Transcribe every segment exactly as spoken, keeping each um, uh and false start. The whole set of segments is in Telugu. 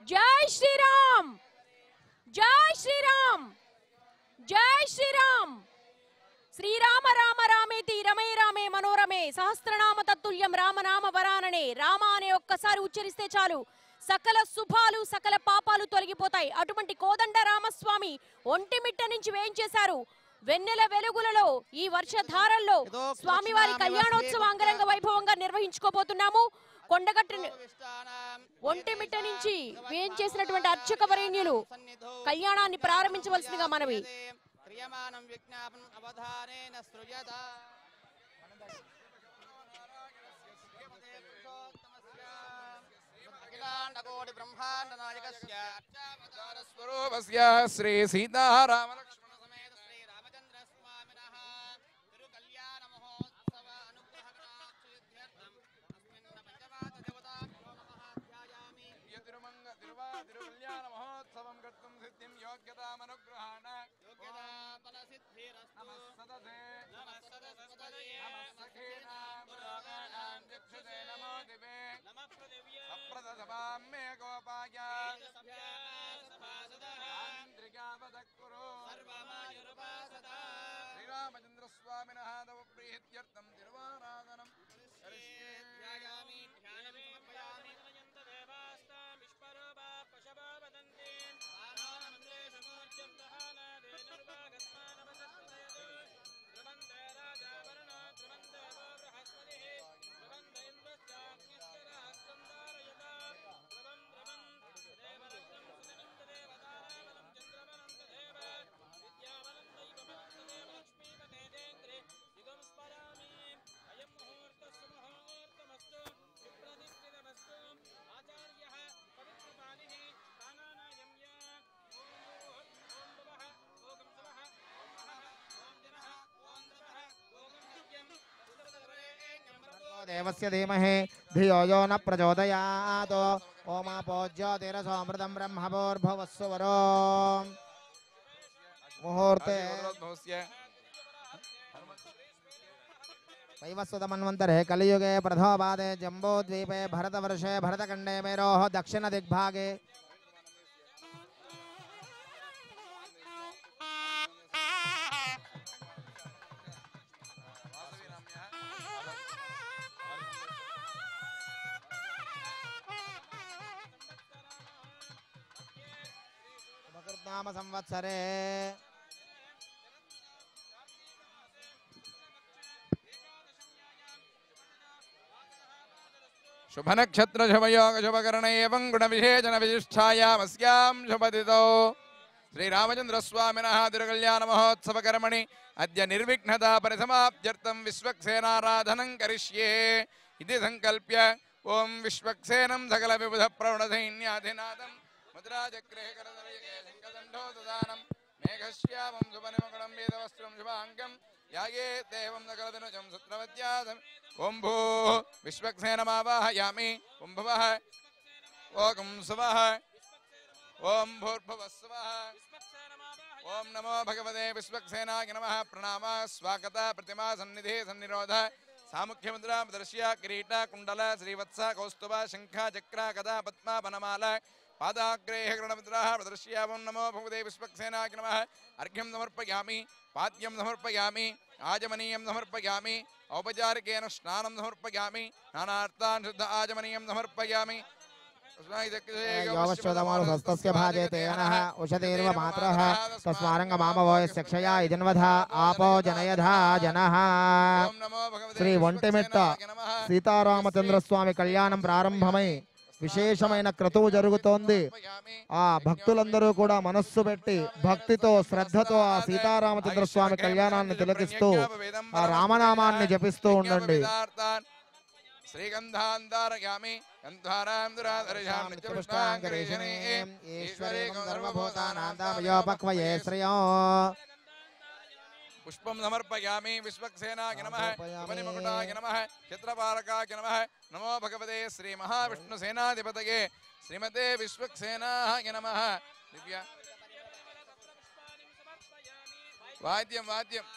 जय श्री राम, जय श्री राम, जय श्री राम। శ్రీరామ రామ రామేతి రమే రామే మనోరమే సహస్రనామ తత్తుల్యం రామనామ వరాననే. రామ అనే ఒక్కసారి ఉచ్చరిస్తే చాలు సకల శుభాలు సకల పాపాలు తొలగిపోతాయి. అటువంటి కోదండ రామస్వామి ఒంటిమిట్ట నుంచి వేయించేశారు. వెన్నెల వెలుగులలో ఈ వర్షధారల్లో స్వామివారి కళ్యాణోత్సవం అంగరంగ వైభవంగా నిర్వహించుకోబోతున్నాము. కొండగట్టు ఒంటిమిట్ట నుంచి వేయించేసినటువంటి అర్చక వరేణ్యులు కళ్యాణాన్ని ప్రారంభించవలసిందిగా మనవి. క్రియమానం విజ్ఞాపనం అవధానేన సృజత అఖిలాండకోటి బ్రహ్మాండ నాయకస్య అర్చావతార స్వరూపస్య శ్రీ సీతారామ లక్ష్మణ సమేత శ్రీ రామచంద్ర స్వామినః తిరు కళ్యాణ మహోత్సవ అనుగ్రహ వినాక్షిత్యర్థం అస్మిన్ పంచమాత దేవతా నమః ధ్యాయామి యతిరుమంగ తిరువా తిరు కళ్యాణ మహోత్సవం కర్తుం సిద్ధిం యోగ్యతాం అనుగ్రహాణ శ్రీరామచంద్ర స్వామిన ప్రీత్యర్థం తిరువారాధనం देवस्य धीमहि धियो यो न प्रचोदयात् ओमापो ज्योतिरसोऽमृतं ब्रह्मभूर्भुवस्सुवरो मुहूर्ते वैवस्वतमन्वन्तरे कलियुगे प्रथमपादे जम्बूद्वीपे भरतवर्षे भरतखण्डे मेरोः दक्षिणदिग्भागे नाम संवत्सरे शुभ नक्षत्र शुभ योग शुभ करण एवं गुण विशेषण विशिष्टायामस्यां शुभतिथौ श्री रामचंद्र स्वामिनः तिरुकल्याण महोत्सव कर्मणि अद्य निर्विघ्नता परिसमाप्त्यर्थं विश्वक्सेनाराधनं करिष्ये इति संकल्प्य ओं विश्वक्सेनं सकल विबुध प्रवण सैन्याधिनाथं मुद्राचक्रे करदलये शङ्खदण्डो ददानं मेघश्यामं शुभनिमकुलं वेदवस्त्रं शुभाङ्गं यागे देवं सकलदिनुजं सुत्रवत्यादम् ओं भू विश्वक्सेनमावाहयामि ओं भुवः ओं सुवः ओं भूर्भुवः स्वः ओं नमो भगवते विश्वक्सेनाय नमः प्रणामः स्वागत प्रतिमा सन्निधि सन्निरोध सामुख्य मुद्रा दर्श्य किरीट कुंडल श्रीवत्स कौस्तुभ शंख चक्र गदा पद्मा वनमाला पादाग्रेह गृणमुद्राः प्रदर्श्य ओं नमो भगवते विश्वक्सेनाय नमः अर्घ्यं समर्पयामि पाद्यं समर्पयामि आजमनीयं समर्पयामि औपचारिकेन स्नानं समर्पयामि नानार्थान् शुद्ध आजमनीयं समर्पयामि योगश्चोदमानुसस्तस्य भाजे तेनः उषतीर्व मात्रः तस्मारङ्गमामवोयस्य क्षया इजन्वधा आपो जनयधा जनः श्री ఒంటిమిట్ట సీతారామచంద్ర స్వామి కళ్యాణం ప్రారంభమై విశేషమైన క్రతువు జరుగుతోంది. ఆ భక్తులందరూ కూడా మనస్సు పెట్టి భక్తితో శ్రద్ధతో ఆ సీతారామచంద్ర స్వామి కళ్యాణాన్ని తిలకిస్తూ ఆ రామనామాన్ని జపిస్తూ ఉండండి. श्रीगंधांधारयामि गंधारां दुराधरयामि नित्यपुष्पांकरेशनीं ईश्वरीं सर्वभूतानां श्रियो पुष्पं समर्पयामि विश्वक्सेनाय नमः शिवनिमकुटाय नमः क्षेत्रपालकाय नमः नमो भगवते श्री महाविष्णुसेनाधिपतये श्रीमते विश्वक्सेनाय नमः दिव्या वाद्यं वाद्यं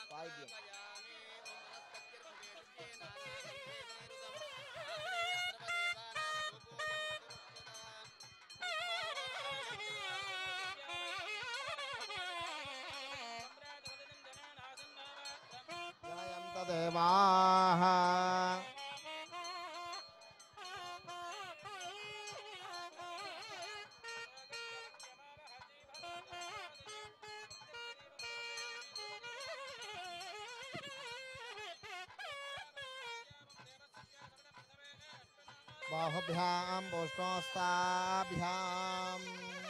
దేవాః బాహుభ్యాం పుష్పస్తాభ్యాం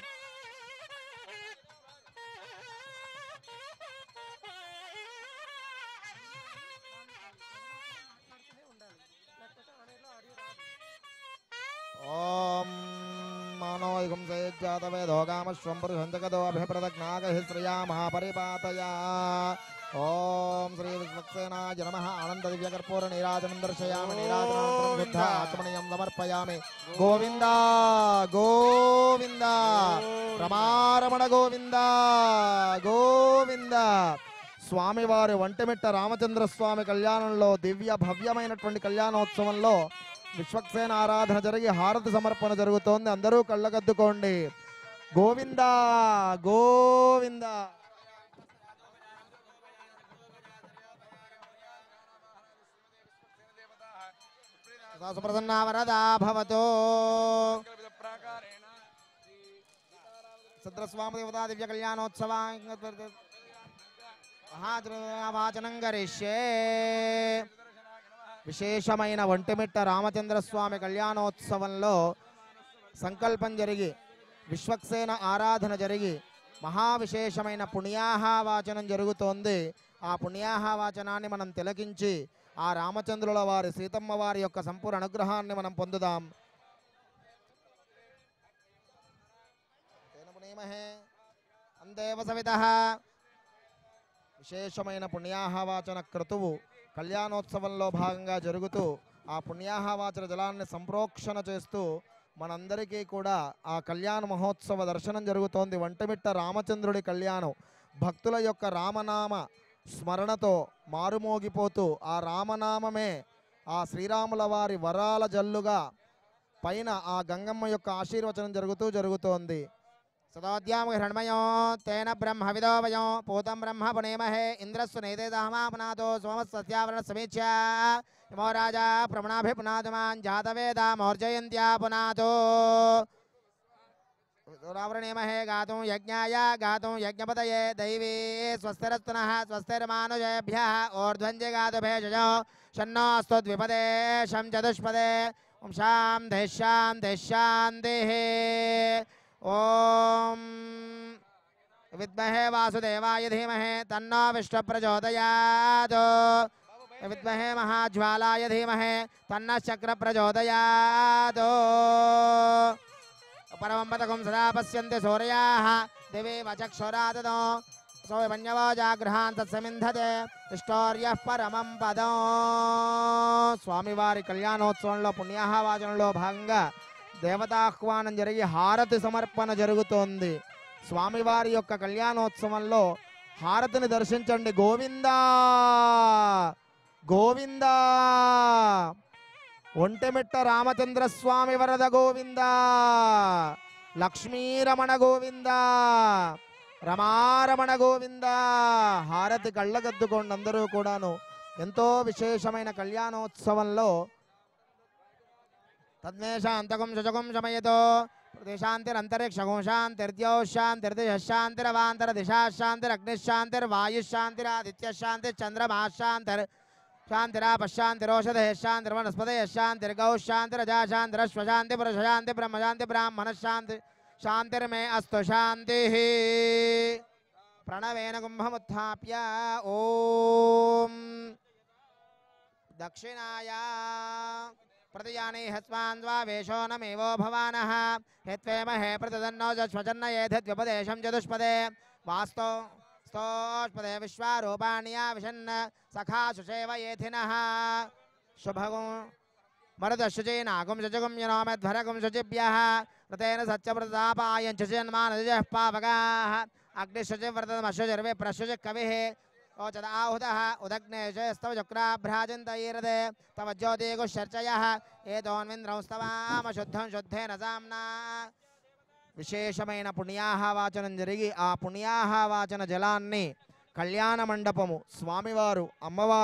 ఓం మానోయుగం సేజ్జాతవేదో కామశ్వం పురుషం జగదో అభిప్రదజ్ఞాగ శ్రియా మహాపరిపాతయా ఓం శ్రీ విశ్వక్సేనాయ నమః ఆనంద దివ్య కర్పూర నీరాజనం దర్శయామి నీరాజనానంతరం శుద్ధ ఆచమనీయం సమర్పయామి గోవింద గోవింద రమారమణ గోవింద గోవింద స్వామివారి ఒంటిమిట్ట రామచంద్ర స్వామి కళ్యాణంలో దివ్య భవ్యమైనటువంటి కళ్యాణోత్సవంలో విశ్వక్సేన ఆరాధన జరిగి హారతి సమర్పణ జరుగుతోంది. అందరూ కళ్ళగద్దుకోండి. గోవింద గోవింద. సుప్రసన్నా వరదా భవతో సద్రస్వామి దేవతా దివ్య కళ్యాణోత్సవ మహావాచనం కరిష్యే. విశేషమైన ఒంటిమిట్ట రామచంద్ర స్వామి కళ్యాణోత్సవంలో సంకల్పం జరిగి విశ్వక్సేన ఆరాధన జరిగి మహావిశేషమైన పుణ్యాహవాచనం జరుగుతోంది. ఆ పుణ్యాహవాచనాన్ని మనం తిలకించి ఆ రామచంద్రుల వారి సీతమ్మ వారి యొక్క సంపూర్ణ అనుగ్రహాన్ని మనం పొందుదాం. అందేవ సవితః. విశేషమైన పుణ్యాహవాచన క్రతువు కళ్యాణోత్సవంలో భాగంగా జరుగుతూ ఆ పుణ్యాహవాచన జలాన్ని సంప్రోక్షణ చేస్తూ మనందరికీ కూడా ఆ కళ్యాణ మహోత్సవ దర్శనం జరుగుతోంది. ఒంటిమిట్ట రామచంద్రుడి కళ్యాణం భక్తుల యొక్క రామనామ స్మరణతో మారుమోగిపోతూ ఆ రామనామమే ఆ శ్రీరాముల వారి వరాల జల్లుగా పైన ఆ గంగమ్మ యొక్క ఆశీర్వచనం జరుగుతూ జరుగుతోంది. సదోద్యామ హృణమయో తేన బ్రహ్మ విదోవయో పూతం బ్రహ్మ పునేమహే ఇంద్రస్సు నైదేదహమాపునాతో సోమస్యావరణ సమీక్ష యమో రాజా ప్రమణాభిపునాదమాన్ జాతవేద మౌర్జయంత్యా పునాతో రావరణేమహే గాతుం యజ్ఞాయ గాతుం యజ్ఞపతయే దైవీ స్వస్తిరస్తునః స్వస్తిర్మానుజేభ్యः ఊర్ధ్వంజి గాతు భేషజో షన్నోऽस्तु ద్విపదే శం చతుష్పదే ఓం శాంతిః శాంతిః శాంతిః. ఓం విద్మహే వాసుదేవాయ ధీమహి తన్నో విష్ణు ప్రచోదయాత్. విద్మహే మహాజ్వాలాయ ధీమహి తన్నః చక్ర ప్రచోదయాత్. పరమం పదకం సదా పశ్యంతి సూర్యాః దివేవ చక్షురాదతో సోమన్యవో జాగృహాన్ తత్సమింధతే ఇష్టోర్యః పరమం పదం. స్వామివారి కళ్యాణోత్సవంలో పుణ్యాహవాచనంలో భాగంగా దేవతాహ్వానం జరిగి హారతి సమర్పణ జరుగుతోంది. స్వామివారి యొక్క కళ్యాణోత్సవంలో హారతిని దర్శించండి. గోవిందా గోవిందా. ఒంటిమిట్ట రామచంద్ర స్వామి వరద గోవింద. లక్ష్మీరమణ గోవింద. రమారమణ గోవింద. హారతి కళ్ళగద్దుకోండి అందరూ కూడాను. ఎంతో విశేషమైన కళ్యాణోత్సవంలో తద్మేషాంతకం శుచకం శమయతో ప్రదేశాంతిరంతరిక్షకం శాంతిర్ద్యోశాంతిర్దిశాంతిరవాంతర దిశాశాంతిరగ్నిశాంతిర్వాయుశాంతిరాదిత్యశాంతిర్చంద్రమాశాంతిర్ శాంతిరాపశాంతిరోషధే శాంతిర్వనస్పతే శాంతిర్గౌ శాంతిరజాశాంతిరశ్వశాంతి పురుషశాంతి బ్రహ్మశాంతి బ్రాహ్మణశాంతి శాంతిర్మే అస్తు శాంతి. ప్రణవేన కుంభముత్థాప్య ఓం దక్షిణాయ ప్రతియాని హస్మాన్వా వేషో నమేవో భవానః హేత్వేమహే ప్రతిదన్నో జస్వచన్నయేధద్వ్యుపదేశం చతుష్పదే వాస్తో స్తోష్పదే విశ్వారూపాణ్యా విశన్న సఖా సుషేవ ఏథినః శుభగం మరుదశుచీనాగం శుచగం యనోమధ్వరగం శుచిభ్యః వ్రతేన సత్యవ్రతాపాయం శుచిన్మానజః పావకాః అగ్నిశుచివ్రతమశుచిర్వే ప్రశుచి కవిః ఓచద ఆహుతః ఉదగ్నేశస్తవ చక్రాభ్రాజంతైరదే తవ జ్యోతిగుశర్చయః ఏతోన్వింద్రం స్తవామ శుద్ధం శుద్ధేన సామ్నా. విశేషమైన పుణ్యాహవాచనం జరిగి ఆ పుణ్యాహవాచన జలాన్ని కళ్యాణ మండపము స్వామివారు అమ్మవారు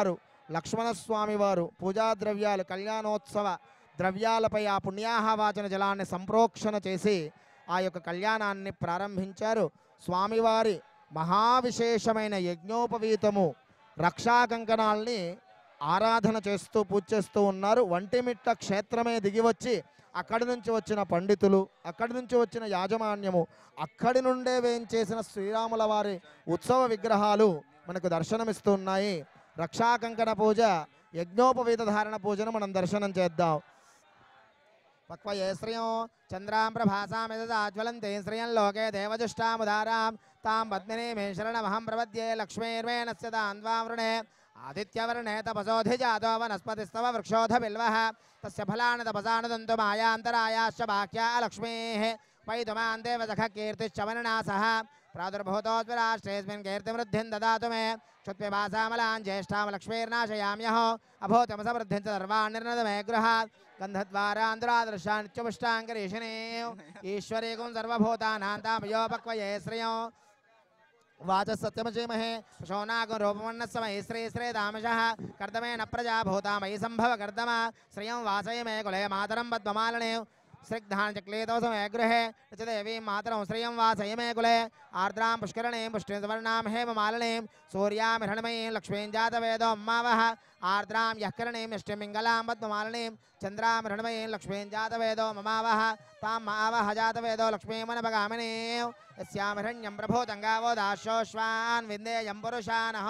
లక్ష్మణస్వామి వారు పూజా ద్రవ్యాలు కళ్యాణోత్సవ ద్రవ్యాలపై ఆ పుణ్యాహవాచన జలాన్ని సంప్రోక్షణ చేసి ఆ యొక్క కళ్యాణాన్ని ప్రారంభించారు. స్వామివారి మహావిశేషమైన యజ్ఞోపవీతము రక్షా కంకణాల్ని ఆరాధన చేస్తూ పూజ చేస్తూ ఉన్నారు. వంటిమిట్ట క్షేత్రమే దిగివచ్చి అక్కడి నుంచి వచ్చిన పండితులు, అక్కడి నుంచి వచ్చిన యాజమాన్యము, అక్కడి నుండే వేయించేసిన శ్రీరాముల వారి ఉత్సవ విగ్రహాలు మనకు దర్శనమిస్తున్నాయి. రక్షా కంకణ పూజ, యజ్ఞోపవీత ధారణ పూజను మనం దర్శనం చేద్దాం. పక్వయే శ్రియం చంద్రాం ప్రభాసాం యదాజ్వలంతే శ్రియం లోకే దేవజుష్టాముదారాం తాం పద్మినీ మే శరణమహం ప్రపద్యే లక్ష్మీర్మే నస్యదాన్వావృణే ఆదిత్యవర్ణే తపసోధిజాతో వనస్పతిస్తవ వృక్షోధ బిల్వః తస్య ఫలాని తపసానుదంతు మాయాంతరాయాశ్చ బాహ్యా లక్ష్మీః వైతుమాన్ దేవసఖ కీర్తిశ్చవననాసః ప్రాదుర్భూతోద్విరాష్ట్రేऽस्मिन् కీర్తివృద్ధిం దదాతు మే క్షుత్పిపాసామలాన్ జ్యేష్ఠాం లక్ష్మీర్నాశయామ్యహో అభూతమసవృద్ధిం చ సర్వాన్ నిర్నద మే గృహాత్ గంధద్వారాంధ్రాదృశా నిత్యపుష్టాంకరీషిణే ఈశ్వరీకుం సర్వభూతానాం తామయోపక్వయే శ్రియం वाच सत्यमचीमहे शोनागं रूपमन्नस्महि श्री श्री दामशः कर्दमेन प्रजा भूतामयि सम्भव कर्दम श्रियं वासय मे कुले मातरं पद्ममालने स्निग्धानचक्लेतोसमे गृहे च देवीं मातरं श्रियं वासय मे कुले आर्द्रां पुष्करणीं पुष्टिं सुवर्णां हेममालिनीं सूर्यामिहृण्मयीं लक्ष्मीं जातवेदो अम्मावः आर्द्रां यः करणीं यष्टिं मिङ्गलां पद्ममालिनीं चन्द्रामिहृण्मयीं लक्ष्मीं जातवेदो ममावः तां मावः जातवेदो लक्ष्मीमनपगामिनीं यस्यामिहृण्यं प्रभूतङ्गावो दाशोश्वान् विन्देयं पुरुषानः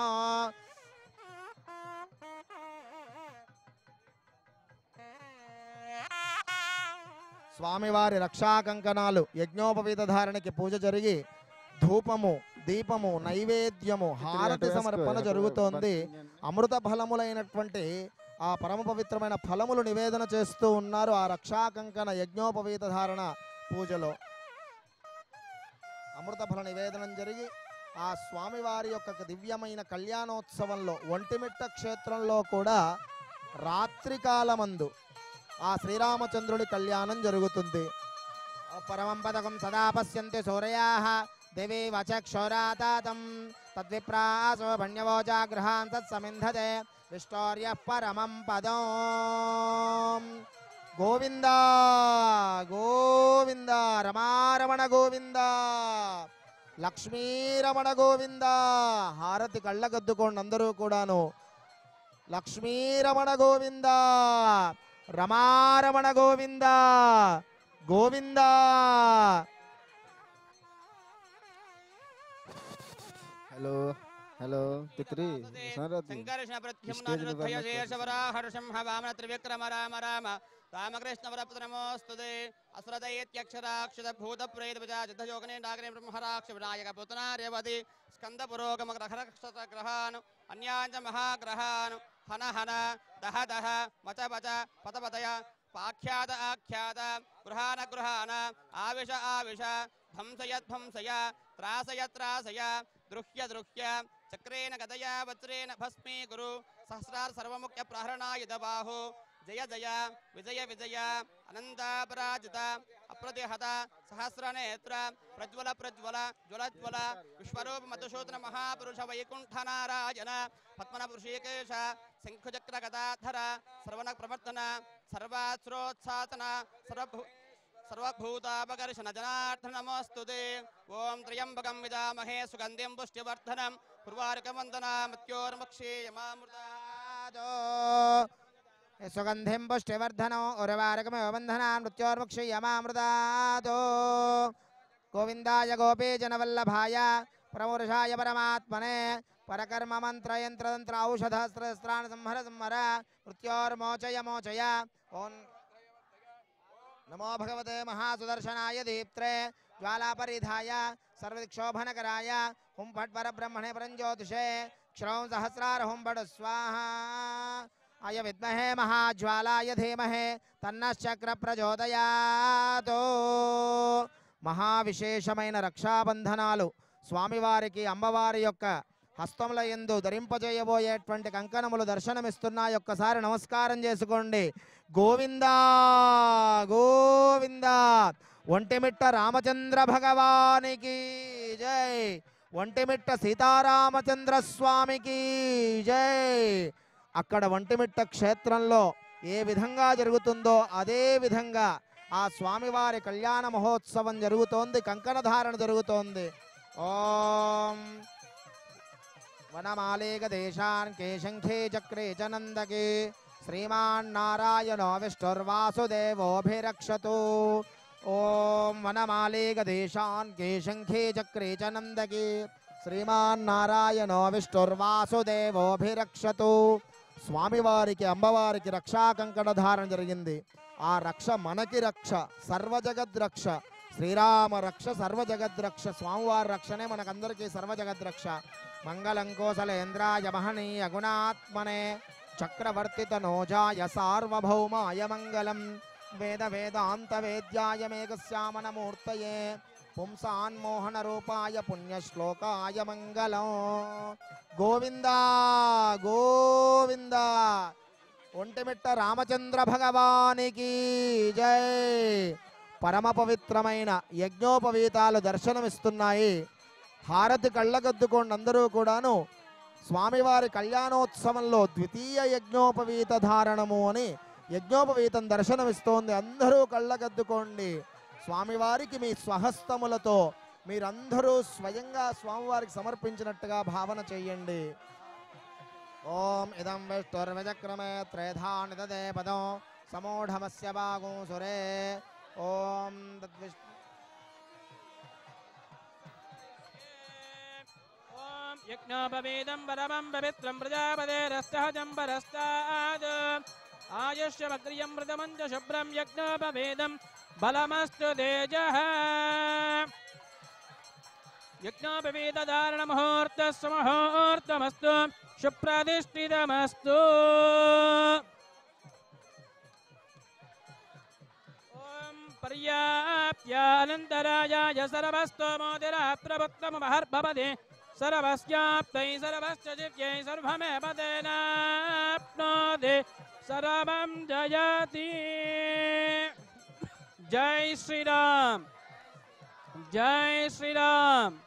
స్వామివారి రక్షా కంకణాలు యజ్ఞోపవీత ధారణకి పూజ జరిగి ధూపము, దీపము, నైవేద్యము, హారతి సమర్పణ జరుగుతోంది. అమృత ఫలములైనటువంటి ఆ పరమ పవిత్రమైన ఫలములు నివేదన చేస్తూ ఉన్నారు ఆ రక్షా కంకణ యజ్ఞోపవీత ధారణ పూజలో. అమృత ఫల నివేదనం జరిగి ఆ స్వామివారి యొక్క దివ్యమైన కళ్యాణోత్సవంలో ఒంటిమిట్ట క్షేత్రంలో కూడా రాత్రికాలమందు ఆ శ్రీరామచంద్రుడి కళ్యాణం జరుగుతుంది. పరమం పదకం సదా పశ్యంతి సూర్యాః దేవీ వచక్షోరాతాతం తద్విప్రాసో భణ్యవోజాగృహాన్ తత్సమింధతే విష్టోర్యః పరమం పదం. గోవింద గోవింద రమారమణ గోవింద లక్ష్మీరమణ గోవింద. హారతి కళ్ళగద్దుకోండి అందరూ కూడాను. లక్ష్మీరమణ గోవింద, రమారమణ గోవింద గోవింద. हेलो हेलो तित्री संकर्षण प्रत्युम्नानुद्धय शेषवरा हर्षं हवामन त्रिविक्रम राम राम रामकृष्ण वरपुत्र नमोस्तुते असुरदैत्यक्षराक्षत भूत प्रेत विजाजित योगने नागरे ब्रह्मराक्ष विनायक पुतना रेवती स्कंद पुरोगम ग्रहरक्षत ग्रहान् अन्याञ्च महाग्रहान् हन हन दह दह वच वच पत पतय पाख्यात आख्यात गृहान गृहान आविश आविश ध्वंसय ध्वंसय त्रासय त्रासय दृह्य दृह्य चक्रेण गदया वज्रेण भस्मी गुरु सहस्रार सर्वमुख्य प्रहरणायुध बाहु जय जय विजय विजय अनंतापराजित अप्रतिहत सहस्रनेत्र प्रज्वल प्रज्वल ज्वल ज्वल विश्वरूप मधुसूदन महापुरुष वैकुंठ नारायण पद्मन पुरुषीकेश शंखुचक्र गदाधर सर्वन प्रवर्तन सर्वास्रोत्सातन सर्वभू सर्वभूतापकर्षण जनार्दन नमोस्तुते. ओम त्र्यंबकं विदामहे सुगंधिं पुष्टिवर्धनं उर्वारुकवन्दना मृत्योर्मुक्षीयमामृतादो सुगंधिं पुष्टिवर्धनो उर्वारुकमेव वन्दना मृत्योर्मुक्षीयमामृतादो. गोविंदाय गोपीजनवल्लभाय प्रमुरुषाय परमात्मने परकर्म मंत्र यंत्र तंत्र औषध स्त्राण संहर संहर मृत्योर्मोचय मोचय. ओम नमो भगवते महासुदर्शनाय दीप्त्रे ज्वालापरिधाय सर्वदिक्षोभनकराय हुं फट् परब्रह्मणे परञ्ज्योतिषे क्षरौं सहस्रार हुं फट् स्वाहा. अय विद्महे महाज्वालाय धीमहे तन्नश्चक्र प्रचोदयात्. మహావిశేషమైన రక్షాబంధనాలు స్వామివారికి అమ్మవారి యొక్క హస్తముల యందు ధరింపజేయబోయేటువంటి కంకణములు దర్శనమిస్తున్నాయి. ఒక్కసారి నమస్కారం చేసుకోండి. గోవిందా గోవిందా. ఒంటిమిట్ట రామచంద్ర భగవానికి జై. ఒంటిమిట్ట సీతారామచంద్ర స్వామికి జై. అక్కడ ఒంటిమిట్ట క్షేత్రంలో ఏ విధంగా జరుగుతుందో అదే విధంగా ఆ స్వామివారి కళ్యాణ మహోత్సవం జరుగుతోంది, కంకణ ధారణ జరుగుతోంది. ఓం వనమాలేక దేశాన్ కేశంఖే చక్రే చ నందకే శ్రీమాన్నారాయణో విష్ణుర్వాసుదేవోభిరక్షతు. ఓం వనమాలేక దేశాన్ కేశంఖే చక్రే చ నందకే శ్రీమాన్నారాయణో విష్ణుర్వాసుదేవోభిరక్షతు. స్వామివారికి అమ్మవారికి రక్షా కంకణ ధారణ జరిగింది. ఆ రక్ష మనకి రక్ష, సర్వజగద్రక్ష. శ్రీరామ రక్ష సర్వజగద్రక్ష. స్వామివారి రక్షనే మనకందరికీ సర్వజగద్రక్ష. మంగళం కోసలేంద్రాయ మహనీయ గుణాత్మనే చక్రవర్తిత నోజాయ సార్వభౌమాయ మంగళం. వేద వేదాంత వేద్యాయ మేఘశ్యామనమూర్తయే పుంసాన్మోహన రూపాయ పుణ్యశ్లోకాయ మంగళం. గోవింద గోవింద. ఒంటిమిట్ట రామచంద్ర భగవానికి జై. పరమ పవిత్రమైన యజ్ఞోపవీతాలు దర్శనమిస్తున్నాయి. హారతి కళ్ళగద్దుకోండి అందరూ కూడాను. స్వామివారి కళ్యాణోత్సవంలో ద్వితీయ యజ్ఞోపవీత ధారణము అని యజ్ఞోపవీతం దర్శనమిస్తోంది. అందరూ కళ్ళగద్దుకోండి. స్వామివారికి మీ స్వహస్తములతో మీరందరూ స్వయంగా స్వామివారికి సమర్పించినట్టుగా భావన చేయండి. ఓం ఇదం విష్ణుర్విచక్రమే త్రేధా నిదదే పదం సమూఢమస్య భాగం సురే. ఓం తద్విష్ణు ఓం యజ్ఞోపవేదం పరమం పవిత్రం ప్రజాపతేరస్తహజం పరస్తాద్ ఆయుష్యమగ్రియం మృతమంచ శుభ్రం యజ్ఞోపవేదం బలమస్తు తేజః. యజ్ఞోపవేద ధారణ ముహూర్తస్సు ముహూర్తమస్తు సుప్రతిష్ఠితమస్తు. ఓం పర్యాప్యానంతరాయాయ సర్వస్తోమోదిర ప్రవక్తమహర్భవతి సర్వస్యాప్తై సర్వస్య దివ్యై సర్వమేవ తేనాప్నోతి సర్వం జయతి. జై శ్రీరామ్, జై శ్రీరామ్.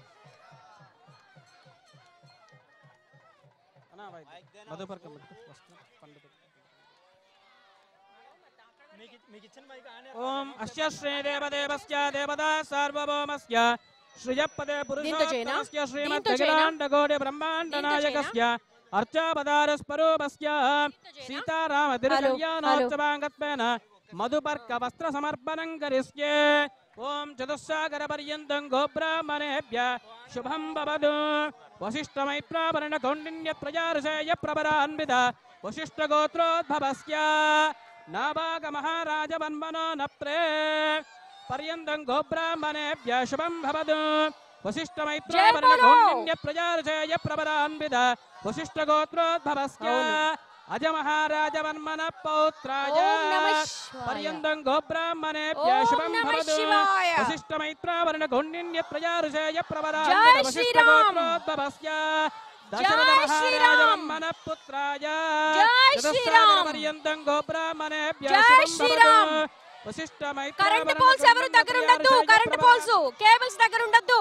ఓం అస్య శ్రీదేవదేవస్య దేవతా సార్వభౌమస్య శ్రియపదే పురుషోత్తమస్య శ్రీమద్గలాండకోటి బ్రహ్మాండ నాయకస్య అర్చావతారస్వరూపస్య సీతారామ తిరుకల్యాణోత్సవాంగత్వేన మధుపర్క వస్త్ర సమర్పణం కరిష్యే. ఓం చతుస్సాగర పర్యంతం గోబ్రాహ్మణేభ్య శుభం భవతు. వశిష్ఠమైత్రావరణ కౌండిన్య ప్రజారుషేయ ప్రబరాన్విత వశిష్ఠ గోత్రోద్భవస్య నాభాగ మహారాజ వన్మనో నప్రే పర్యంతం గోబ్రాహ్మణేభ్య శుభం భవతు. వశిష్ఠమైత్రావరణ కౌండిన్య ప్రజారుషేయ ప్రబరాన్విత వశిష్ఠ గోత్రోద్భవస్య అజ మహారాజ వన్మన పౌత్రాయ పర్యంతం గోబ్రాహ్మణేభ్య శుభం భవతు. వశిష్ఠమైత్రావరణ కౌండిన్య ప్రజారుషేయ ప్రబరాన్విత వశిష్ఠ గోత్రోద్భవస్య దశరథ మహారాజ వన్మన పుత్రాయ చతుస్సాగర పర్యంతం గోబ్రాహ్మణేభ్య శుభం భవతు. కరెంట్ పోల్స్ ఎవరు దగ్గర ఉండద్దు. కరెంట్ పోల్స్ కేబుల్స్ దగ్గర ఉండద్దు.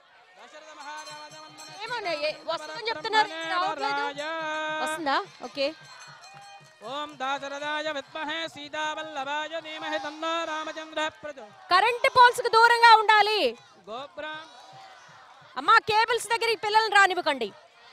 వస్తుందని చెప్తున్నారు, వస్తుందా? ఓకే. ఓం దాశరథాయ విద్మహే సీతావల్లభాయ ధీమహి తన్నో రామచంద్రః ప్రచోదయాత్. కరెంట్ పోల్స్ కు దూరంగా ఉండాలి. గోబ్రాహ్మ అమ్మా కేబుల్స్ దగ్గరికి పిల్లల్ని రానివ్వకండి.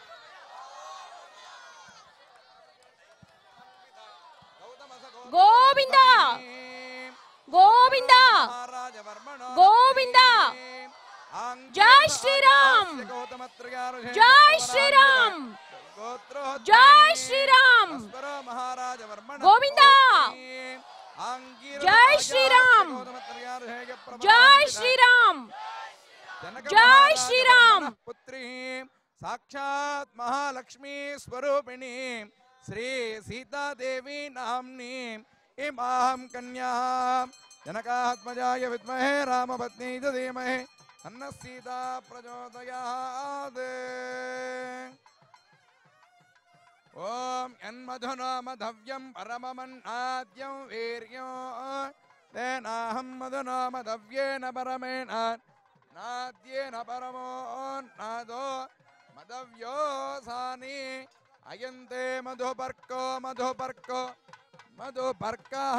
గోవింద గోవింద గోవింద. జై శ్రీరామ్, జై శ్రీరామ్, జై శ్రీరామ్. గోవింద జై శ్రీరామ్, జై శ్రీరామ్, జై శ్రీరామ్. పుత్రి సాక్షాత్ మహాలక్ష్మీ స్వరూపిణి శ్రీ సీతాదేవి నామ్ని ఇమాం కన్యా జనకాత్మజాయ విద్మహే రామపత్ని చ ధీమహి అన్న సీతా ప్రచోదయాత్. ఓం యన్మధునా మధవ్యం పరమమన్నాద్యం వీర్యం తేనాహం మధునా మధవ్యేన పరమేణ నాద్యేన పరమో నాదో మధవ్యోసాని अयन्ते मधुपर्को मधुपर्को मधुपर्कः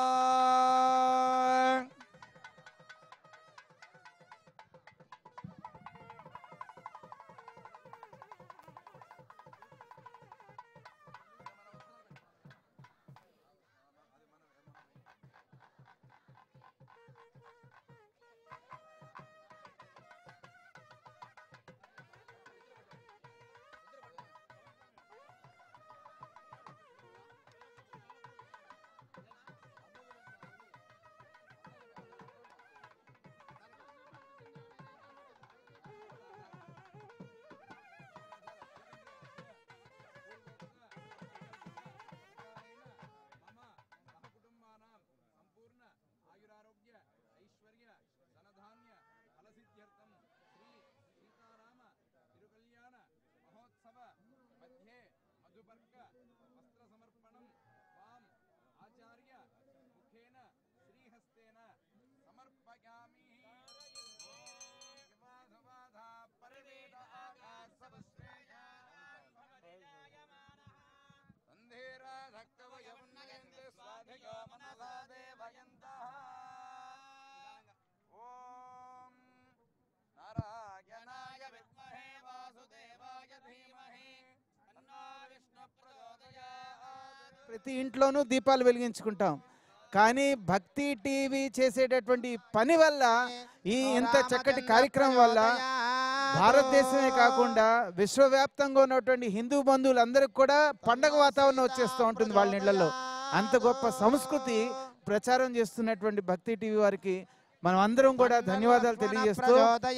ప్రతి ఇంట్లోనూ దీపాలు వెలిగించుకుంటాం. కానీ భక్తి టీవీ చేసేటటువంటి పని వల్ల ఈ ఇంత చక్కటి కార్యక్రమం వల్ల భారతదేశమే కాకుండా విశ్వవ్యాప్తంగా ఉన్నటువంటి హిందూ బంధువులందరికీ కూడా పండగ వాతావరణం వచ్చేస్తూ ఉంటుంది వాళ్ళ ఇళ్లలో. అంత గొప్ప సంస్కృతి ప్రచారం చేస్తున్నటువంటి భక్తి టీవీ వారికి మనం అందరం కూడా ధన్యవాదాలు తెలియజేస్తూ,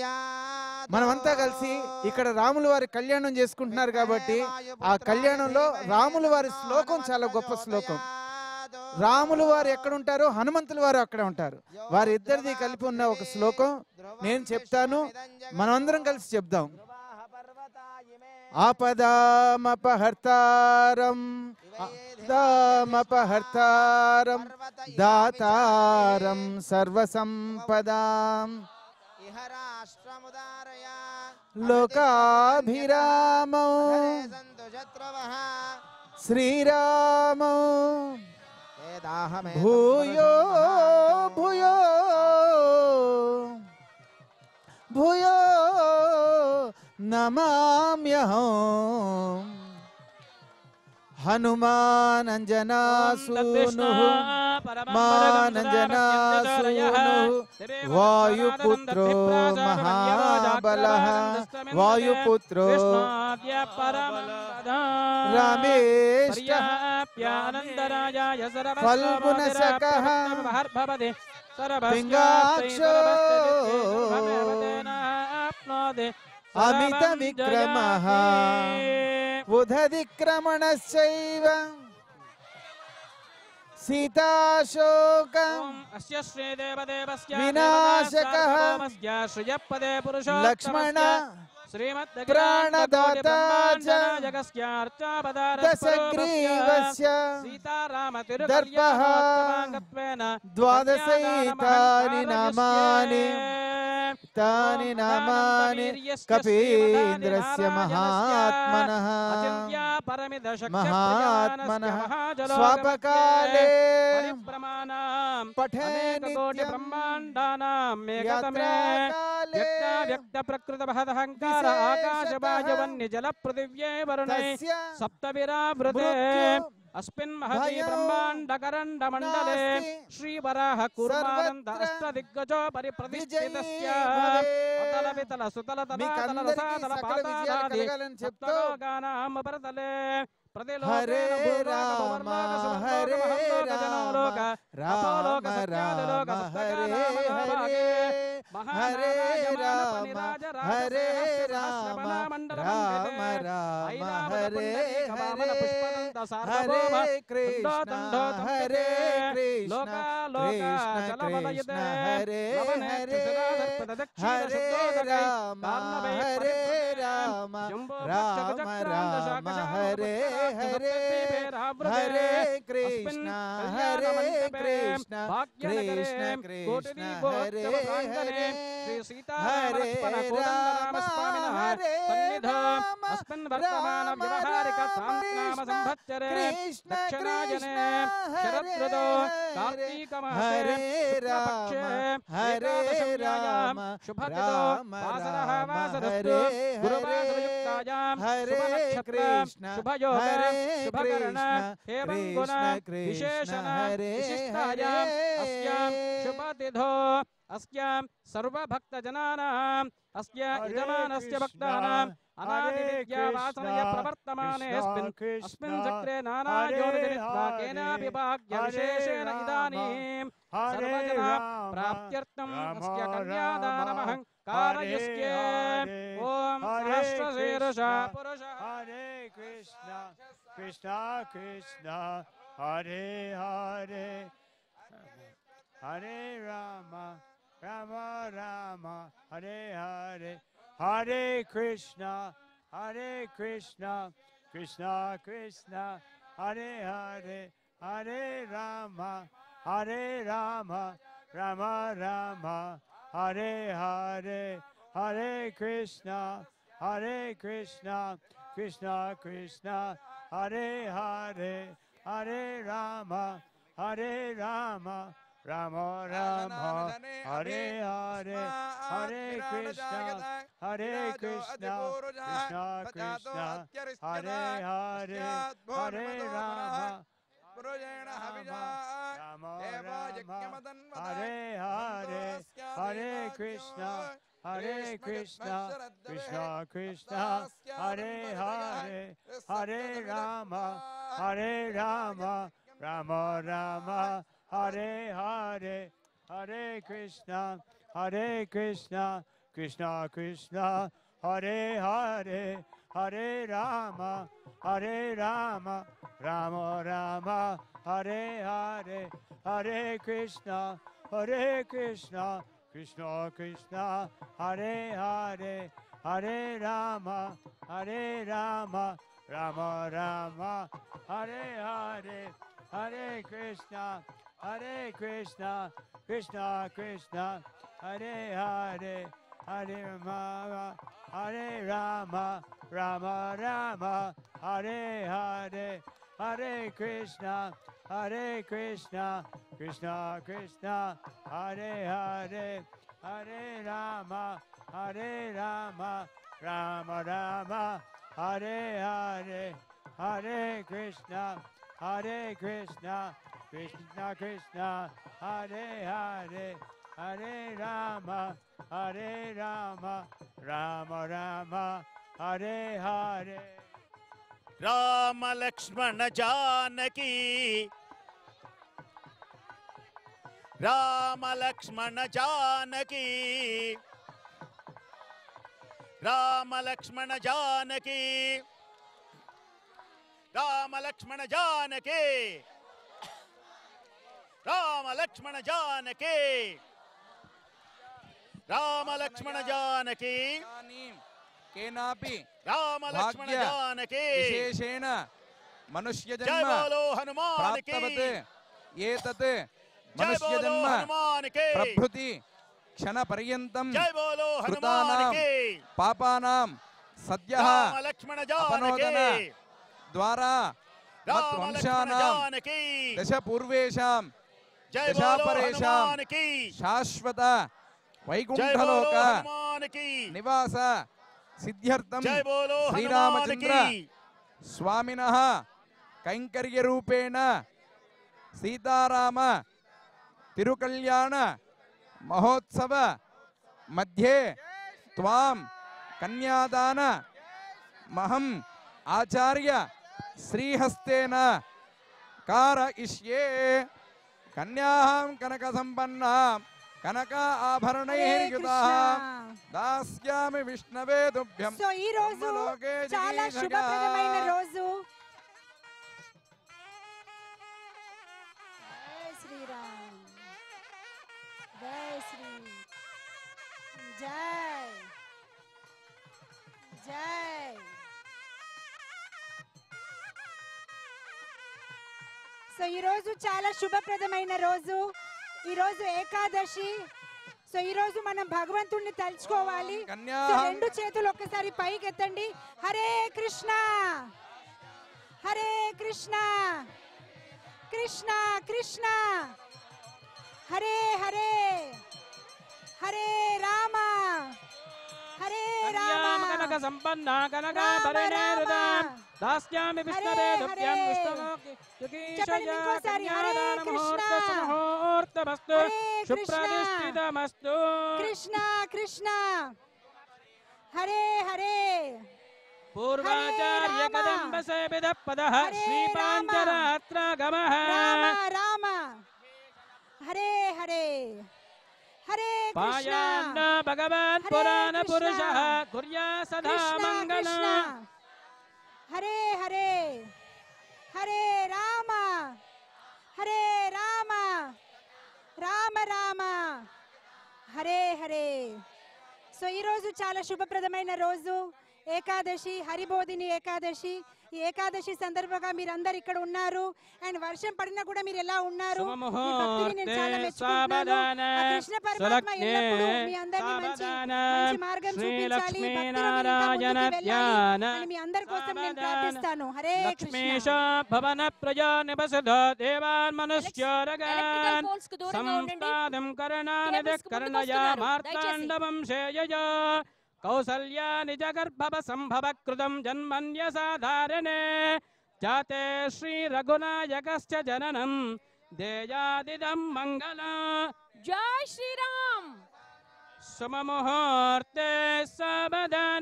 మనమంతా కలిసి ఇక్కడ రాముల వారి కళ్యాణం చేసుకుంటున్నారు కాబట్టి ఆ కళ్యాణంలో రాముల వారి శ్లోకం చాలా గొప్ప శ్లోకం. రాములు వారు ఎక్కడ ఉంటారో హనుమంతుల వారు అక్కడ ఉంటారు. వారి ఇద్దరిది కలిపి ఉన్న ఒక శ్లోకం నేను చెప్తాను, మనమందరం కలిసి చెప్దాం. ఆపదామపహర్తారం దామపహర్తారం దాతారం సర్వసంపదాం లోకాభిరామో శ్రీరామో భూయో భూయో భూయో నమామ్యహం హనుమానంజనాసూనుః మానంజనాసూనుః వాయుపుత్రో మహాబలః వాయుపుత్రో రామేష్టః ఫల్గుణశకః పింగాక్షో అమిత విక్రమః ఉదధిక్రమణశ్చైవ సీతాశోకం వినాశకః లక్ష్మణ ప్రాణదాతా దశగ్రీవస్య దర్పః ద్వాదశైతాని నామాని తాని నామాని కపీంద్రస్య మహాత్మనః మహాత్మనః స్వాపకాలే పఠే నిత్యం యాత్రాకాలే వ్యక్త ప్రకృత భదహంకార ఆకాశవాయవన్య జల పృథివ్యే వరుణే సప్తవిరావృతే अस्मिन् महती ब्रह्माण्डकरण्ड मण्डले श्रीवराह कूर्मानन्द अष्टदिग्गजो परिप्रतिष्ठितस्य अतल वितल सुतल तलातल रसातल पातालादि सप्तलोकानां परतले हरे राम हरे राम राम राम हरे हरे हरे राम हरे राम राम राम हरे हरे हरे कृष्ण हरे कृष्ण कृष्ण कृष्ण हरे हरे हरे राम हरे राम राम राम हरे हरे हरे कृष्ण हरे कृष्ण कृष्ण कृष्ण हरे हरे हरे राम हरे राम अस्मिन् वर्तमान व्यवहारिक नाम संवत्सरे दक्षिणायने शरदृतो कार्तीक मासे शुक्लपक्षे एकादशम्यायां शुभतिथौ वासरः वासरस्तु गुरुवासरयुक्तायां शुभनक्षत्र शुभयोगः शुभकरण एवं गुण विशेषण विशिष्टायाम् अस्यां शुभतिथौ अस्यां सर्वभक्तजनानाम् अस्य यजमानस्य भक्तानाम् अनादिविद्यावासनय प्रवर्तमानेऽस्मिन् अस्मिन् चक्रे नानायोनिमित्वा केनापि भाग्यविशेषेण इदानीं सर्वजना प्राप्त्यर्थम् अस्य कन्यादानमहं कारयिष्ये। ॐ सहस्रशीर्षः पुरुषः हरे कृष्ण कृष्ण कृष्ण हरे हरे हरे राम राम राम हरे हरे हरे कृष्ण हरे कृष्ण कृष्ण कृष्ण हरे हरे हरे राम हरे राम राम राम हरे हरे हरे कृष्ण हरे कृष्ण कृष्ण कृष्ण हरे हरे हरे राम हरे राम राम राम हरे हरे हरे कृष्ण हरे कृष्ण कृष्ण कृष्ण हरे हरे हरे राम राम राम हरे हरे हरे कृष्ण हरे कृष्ण कृष्ण कृष्ण हरे हरे हरे राम हरे राम राम राम हरे हरे हरे कृष्ण हरे कृष्ण कृष्ण कृष्ण हरे हरे हरे राम हरे राम राम राम हरे हरे हरे कृष्ण हरे कृष्ण कृष्ण कृष्ण हरे हरे हरे राम हरे राम राम राम हरे हरे हरे कृष्ण हरे कृष्ण कृष्ण कृष्ण हरे हरे हरे राम हरे राम राम राम हरे हरे हरे कृष्ण हरे कृष्ण कृष्ण कृष्ण हरे हरे हरे राम हरे राम राम राम हरे हरे हरे कृष्ण हरे कृष्ण कृष्ण कृष्ण हरे हरे हरे राम हरे राम राम राम हरे हरे राम लक्ष्मण जानकी राम लक्ष्मण जानकी राम लक्ष्मण जानकी राम लक्ष्मण जानकी राम लक्ष्मण जानकी राम लक्ष्मण जानकी केनापि राम लक्ष्मण भाग्य जानकी विशेषेण मनुष्य जय जन्म बोलो हनुमान की प्राप्तवत् एतत् जय मनुष्य बोलो जन्म हनुमान की प्रभृति क्षण पर्यन्तं जय बोलो हनुमान कृतानां की पापानां सद्यः राम लक्ष्मण अपनोदन जानकी द्वारा राम लक्ष्मण मत्वंशानां जानकी दश पूर्वेषां जय बोलो दशापरेषां हनुमान की शाश्वत जय बोलो वैकुंठलोक हनुमान की निवास सिद्ध्यर्थं जय बोलो हनुमान श्रीरामचंद्र की स्वामिनः कैंकर्यरूपेण सीताराम तिरुकल्याण महोत्सव मध्ये त्वां कन्यादान महम् आचार्य श्रीहस्तेन कारयिष्ये कन्याहां कनक संपन्नां कनक आभरणैः युताः दास्यामि विष्णवे तुभ्यं సో ఈ రోజు బ్రహ్మలోకే చాలా జగీషగా. శుభప్రదమైన రోజు. జై శ్రీరామ్ జై శ్రీ జై జై సో ఈ రోజు చాలా శుభప్రదమైన రోజు. ఈ రోజు ఏకాదశి. సో ఈ రోజు మనం భగవంతుడిని తలుచుకోవాలి. సో రెండు చేతులు ఒక్కసారి పైకి ఎత్తండి. హరే కృష్ణ హరే కృష్ణ కృష్ణ కృష్ణ హరే హరే హరే రామ హరే రామ కనక సంపన్న కనక భరణేరుదాం దాస్యామి విష్ణుదే దుభ్యం విష్ణులోకి ముహూర్తమస్తు సుప్రతిష్ఠితమస్తు. కృష్ణ కృష్ణ హరే హరే పూర్వాచార్య కదంబ సేవిద పదః శ్రీపాంచరాత్రాగమః. రామ రామ హరే హరే హరే కృష్ణ పాయాన్న భగవాన్ పురాణ పురుషః కుర్యా సదా మంగళం. హరే హరే హరే రామ హరే రామ రామ రామ హరే హరే. సో ఈరోజు చాలా శుభప్రదమైన రోజు ఏకాదశి, హరిబోధిని ఏకాదశి. ఈ ఏకాదశి సందర్భంగా మీరందరు ఇక్కడ ఉన్నారు. అండ్ వర్షం పడినా కూడా మీరు ఎలా ఉన్నారు? మీ భక్తిని నేను చాలా మెచ్చుకుంటున్నాను. ఆ కృష్ణ పరమాత్మ ఎల్లప్పుడూ మీ అందరినీ మంచి మంచి మార్గం చూపించాలి. భక్తిలో మీరు ఇంకా ముందుకు వెళ్ళాలి అని మీ అందరి కోసం నేను ప్రార్థిస్తాను. హరే కృష్ణ. భవన ప్రజా నివసత దేవాన్ మనుష్యోరగాన్ సంపాదం కరణానిధ కర్ణయా మార్తాండవం శేయయా కౌసల్యా నిజ గర్భవ సంభవ కృతం జన్మన్య సాధారణే జాతే శ్రీ రఘునాయకస్య జననం దేయాదిదం మంగళం. జై శ్రీరామ్. సుమముహూర్తే సావధాన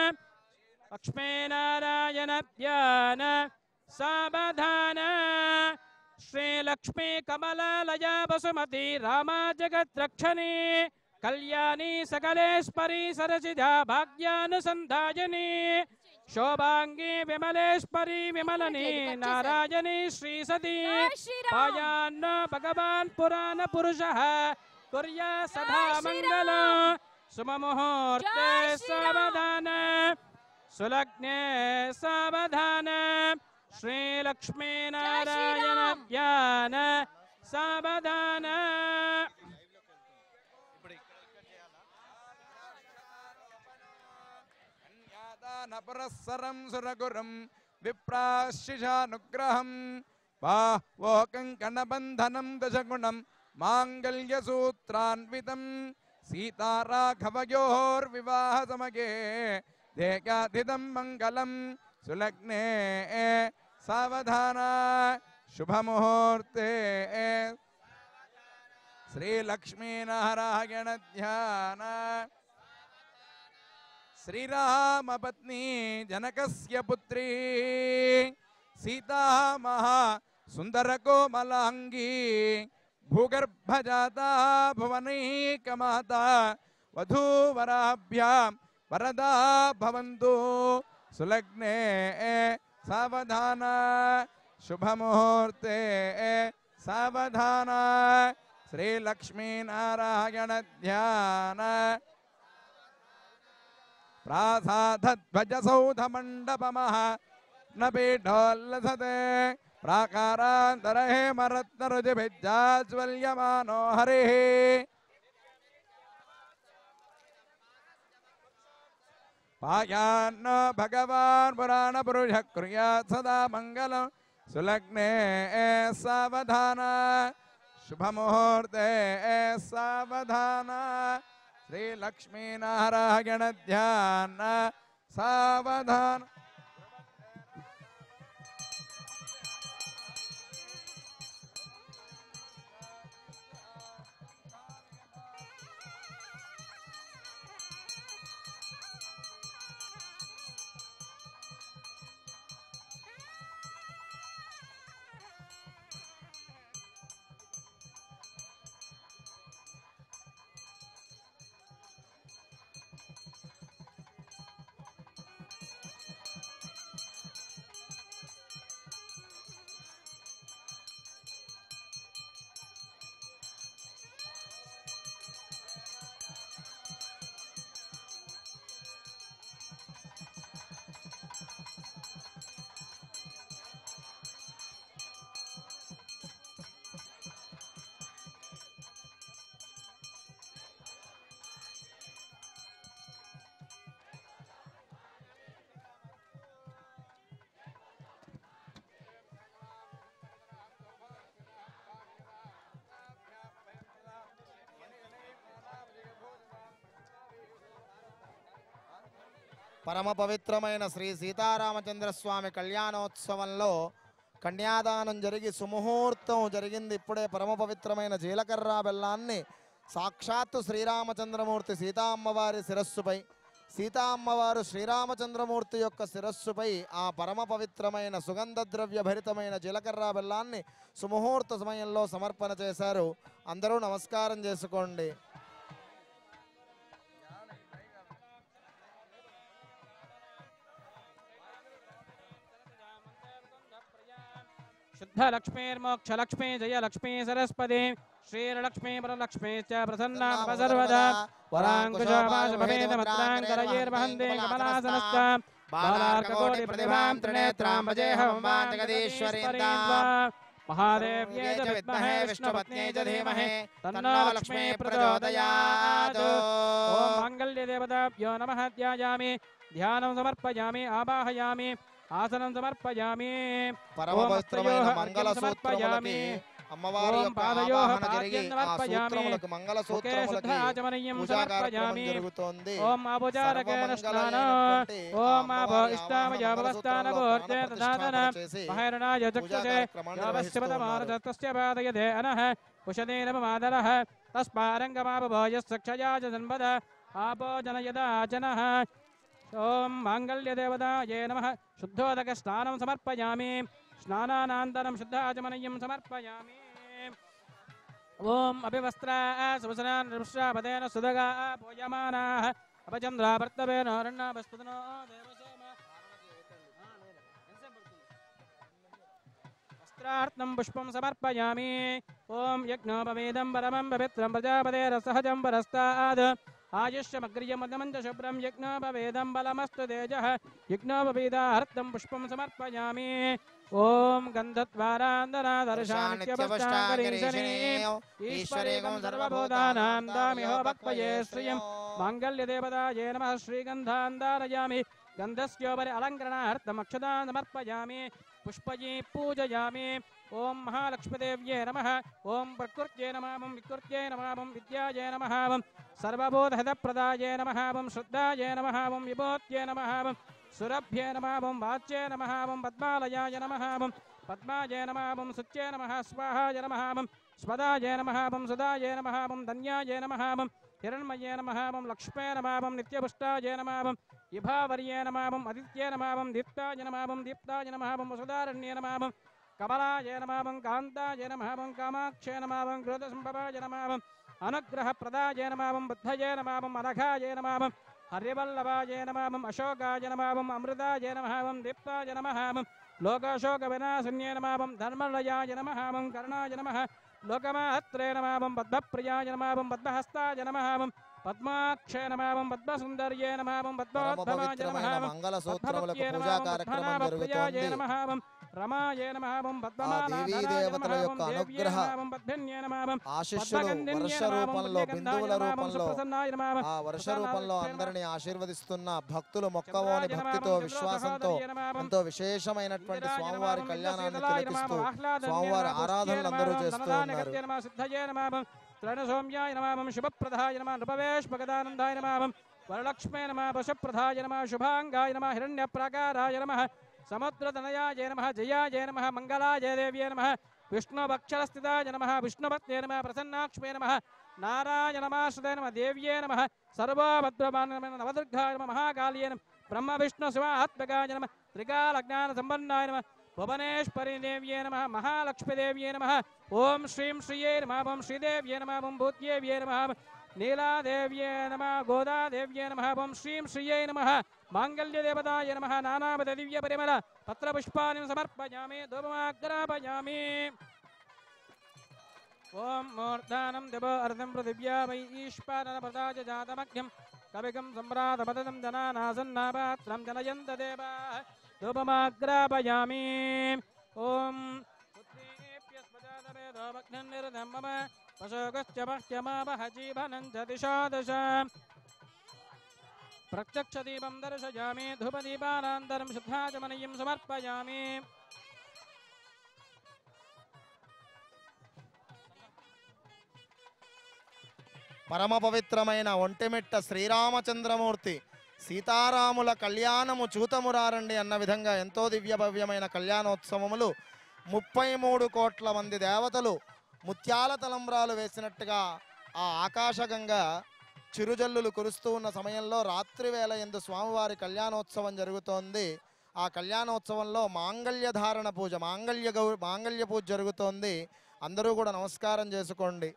లక్ష్మీనారాయణ ధ్యాన సావధాన శ్రీలక్ష్మీ కమలాలయ వసుమతి రామా జగద్రక్షణి కళ్యాణి సకలేశ్వరి సరసిజా భాగ్యానుసంధాయని శోభాంగి విమలేశ్వరి విమలని నారాయణి శ్రీ సతీ పాయాన్న భగవాన్ పురాణ పురుషః కుర్యా సదా మంగళం. సుమముహూర్తే సావధాన సులగ్నే సావధాన శ్రీలక్ష్మీనారాయణ ధ్యాన సావధాన. పురస్సరం సురగురం విప్రాశిషానుగ్రహం బాహ్వోకం కణబంధనం దశగుణం మాంగళ్యసూత్రాన్వితం సీతారాఘవయోర్వివాహ సమగే దేగాధిదం మంగళం. సులగ్నే సావధాన శుభముహూర్తే శ్రీలక్ష్మీనారాయణ ధ్యాన శ్రీరామపత్ని జనకస్య పుత్రీ సీతా మహా సుందరకోమలాంగీ భూగర్భజాతా భువనైకమాతా వధూవరాభ్యాం వరదా భవంతు. సులగ్నే సావధాన శుభముహూర్తే సావధాన శ్రీలక్ష్మీనారాయణ ధ్యాన ప్రాసాదధ్వజసౌధమండపమః నపీఠోల్లసతే ప్రాకారాంతరహేమరత్నరుచిభిజ్జాజ్వల్యమానో హరిః. పాయాన్న భగవాన్ పురాణ పురుషః కుర్యాత్ సదా మంగళం. సులగ్నే సావధాన శుభముహూర్తే సావధాన శ్రీలక్ష్మీనారాయణ ధ్యాన సావధాన. పరమ పవిత్రమైన శ్రీ సీతారామచంద్ర స్వామి కళ్యాణోత్సవంలో కన్యాదానం జరిగి సుముహూర్తం జరిగింది. ఇప్పుడే పరమ పవిత్రమైన జీలకర్ర బెల్లాన్ని సాక్షాత్తు శ్రీరామచంద్రమూర్తి సీతా అమ్మవారి శిరస్సుపై, సీతా అమ్మవారు శ్రీరామచంద్రమూర్తి యొక్క శిరస్సుపై ఆ పరమ పవిత్రమైన సుగంధ ద్రవ్య భరితమైన జీలకర్ర బెల్లాన్ని సుముహూర్త సమయంలో సమర్పణ చేశారు. అందరూ నమస్కారం చేసుకోండి. शुद्ध लक्ष्मीर्मोक्ष लक्ष्मी जय लक्ष्मी सरस्वती श्रीरलक्ष्मी वरलक्ष्मी च प्रसन्ना भव सर्वदा वराङ्कुशवास भवेद मत्राङ्करयैर्वहन्ते कमलासनस्ता बालार्ककोटि प्रतिभां त्रिनेत्रां भजेऽहं वां जगदीश्वरीं महादेव्यै च विद्महे विष्णुपत्न्यै च धीमहि तन्नो लक्ष्मी प्रचोदयात्। ॐ माङ्गल्यदेवताभ्यो नमः ध्यायामि ध्यानं समर्पयामि आवाहयामि आसनं समर्पयामि పరమపవిత్రమైన మంగళ సూత్రములకి అమ్మవారి యొక్క ఆవాహన జరిగి ఆ సూత్రములకు మంగళ సూత్రములకి పూజా కార్యక్రమం జరుగుతోంది. ఓం ఆభుజారకేణ స్నాన ఓం ఆభో ఇష్టామయ భవస్థాన భూర్తే తదాదన మహరణాయ చక్షుషే యోవశ్యపదమానతస్య పాదయదే అనః కుశలేన మాదరః తస్మారంగమాభోయస్సక్షయాజ జన్మద ఆపో జనయదా జనః। ओम मांगल्यदेवताये नमः शुद्धोदक स्नानं समर्पयामि स्नानानन्तरं शुद्धाचमनीयं समर्पयामि। ओम अभिवस्त्रा सुवसनान् ऋष्यापदेन सुदगा पूयमानाः अपचन्द्रा वर्तवेन अरण्यवस्पदनो देवसोम वस्त्रार्थं पुष्पं समर्पयामि। ओम यज्ञोपवेदं परमं पवित्रं प्रजापतेरसहजं परस्ताद् आयुष्यमग्रियमदमञ्च शुभ्रं यज्ञोपवेदं बलमस्तु तेजः यज्ञोपवेदार्थं पुष्पं समर्पयामि। ओम गन्धद्वारान्दरादर्शानित्यवष्टाकरीशने ईश्वरेकं सर्वभूतानां दामिहो भक्तये श्रियं माङ्गल्यदेवताये नमः श्रीगन्धान्धारयामि गन्धस्योपरि अलङ्करणार्थम् अक्षतान् समर्पयामि पुष्पये पूजयामि। ओम महालक्ष्मीदेव्ये नमः ओम प्रकृत्यै नमः ओम विकृत्यै नमः ओम विद्यायै नमः ओम सर्वबोधहितप्रदायै नमः ओम श्रद्धायै नमः ओम विभूत्यै नमः ओम सुरभ्ये नमः ओम वाच्यै नमः ओम पद्मालयाय नमः ओम पद्मायै नमः ओम सुच्यै नमः स्वाहाय नमः ओम स्वदायै नमः ओम सुदायै नमः ओम धन्यायै नमः ओम हिरण्मये नमः ओम लक्ष्म्यै नमः ओम नित्यपुष्टायै नमः ओम विभावर्ये नमः ओम आदित्ये नमः ओम दीप्ताय नमः ओम दीप्ताय नमः ओम वसुधारण्ये नमः ओम कमलाय नमः ओम कान्ताय नमः ओम कामाक्षय नमः ओम क्रोधसम्भवाय नमः ओम अनुग्रहप्रदाय नमः ओम बुद्धये नमः ओम अनघाय नमः ओम हरिवल्लभाय नमः ओम अशोकाय नमः ओम अमृताय नमः ओम दीप्ताय नमः ओम लोकाशोकविनाशिन्ये नमः ओम धर्मलयाय नमः ओम कर्णाय नमः लोकमाहत्रे नमः ओम पद्मप्रियाय नमः ओम पद्महस्ताय नमः ओम पद्माक्षय नमः ओम पद्मसुन्दर्ये नमः ओम पद्मोद्धमाय नमः ओम మంగళ సూత్రములకు పూజా కార్యక్రమం జరుగుతోంది. रमाये नमः ओम ఆ దేవీ దేవతల యొక్క అనుగ్రహ ఆశీస్సులు వర్ష రూపంలో బిందువుల రూపంలో ఆ వర్ష రూపంలో అందరినీ ఆశీర్వదిస్తున్న భక్తులు మొక్కవోని భక్తితో విశ్వాసంతో ఎంతో విశేషమైనటువంటి స్వామివారి కళ్యాణాన్ని తిలకిస్తూ స్వామివారి ఆరాధనలు అందరూ చేస్తూ ఉన్నారు. त्रणसौम्याय नमः ओम शुभप्रदाय नमः नृपवेशभगदानन्दाय नमः ओम वरलक्ष्मे नमः वशप्रदाय नमः शुभांगाय नमः हिरण्यप्राकाराय नमः समुद्रतनयाय नमः जयाय नमः मंगलाय देव्ये नमः विष्णुभक्षरस्थिताय नमः विष्णुपत्न्ये नमः प्रसन्नाक्ष्मे नमः नारायणमाश्रिताय नमः देव्ये नमः सर्वभद्रवान् नमः नवदुर्गाय नमः महाकाल्ये नमः ब्रह्म विष्णु शिवात्मकाय नमः त्रिकालज्ञानसम्पन्नाय नमः भुवनेश्वरी देव्ये नमः महालक्ष्मीदेव्ये नमः ओम श्रीं श्रिये नमः ओम श्रीदेव्ये नमः ओम भूत्येव्ये नमः नीलादेव्ये नमः गोदादेव्ये नमः ओम श्रीं श्रिये नमः मांगल्यदेवताय नमः नानाविध दिव्यपरिमल पत्रपुष्पाणि समर्पयामि धूपमाग्रापयामि। ओम मूर्धानं देवो अर्धं पृथिव्या वै ईश्वरनप्रदाय जातमग्निं कविकं सम्राटपदं जनानासन्नापात्रं जनयन्त देवाः धूपमाग्रापयामि। ओम पुत्रेभ्यस्पदातवेदोभग्निर्निर्धं मम पशोगश्च मह्यमावह जीवनं च दिशो दश प्रत्यक्षदीपं दर्शयामि धूपदीपानन्तरं शुद्धाचमनीयं समर्पयामि। పరమ పవిత్రమైన ఒంటిమిట్ట శ్రీరామచంద్రమూర్తి సీతారాముల కళ్యాణము చూతమురారండి అన్న విధంగా ఎంతో దివ్య భవ్యమైన కళ్యాణోత్సవములు ముప్పై మూడు కోట్ల మంది దేవతలు ముత్యాల తలంబ్రాలు వేసినట్టుగా ఆ ఆకాశగంగా చిరుజల్లులు కురుస్తూ ఉన్న సమయంలో రాత్రి వేళ యందు స్వామివారి కళ్యాణోత్సవం జరుగుతోంది. ఆ కళ్యాణోత్సవంలో మాంగళ్య ధారణ పూజ మాంగళ్య గౌ మాంగళ్య పూజ జరుగుతోంది. అందరూ కూడా నమస్కారం చేసుకోండి.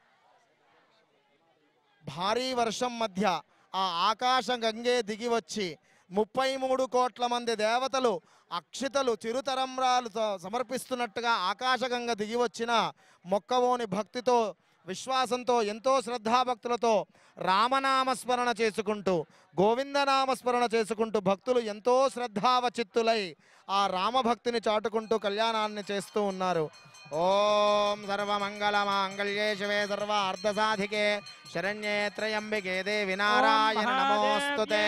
భారీ వర్షం మధ్య ఆ ఆకాశ గంగే దిగి వచ్చి ముప్పై మూడు కోట్ల మంది దేవతలు అక్షితలు చిరుతరంబ్రాలతో సమర్పిస్తున్నట్టుగా ఆకాశగంగ దిగి వచ్చిన మొక్కవోని భక్తితో విశ్వాసంతో ఎంతో శ్రద్ధాభక్తులతో రామనామస్మరణ చేసుకుంటూ గోవిందనామస్మరణ చేసుకుంటూ భక్తులు ఎంతో శ్రద్ధావచిత్తులై ఆ రామభక్తిని చాటుకుంటూ కళ్యాణాన్ని చేస్తూ ఉన్నారు. ఓం సర్వమంగళ మాంగళ్యే శివే సర్వ అర్ధసాధికే శరణ్యే త్రయంబికే దేవి నారాయణ నమోస్తుతే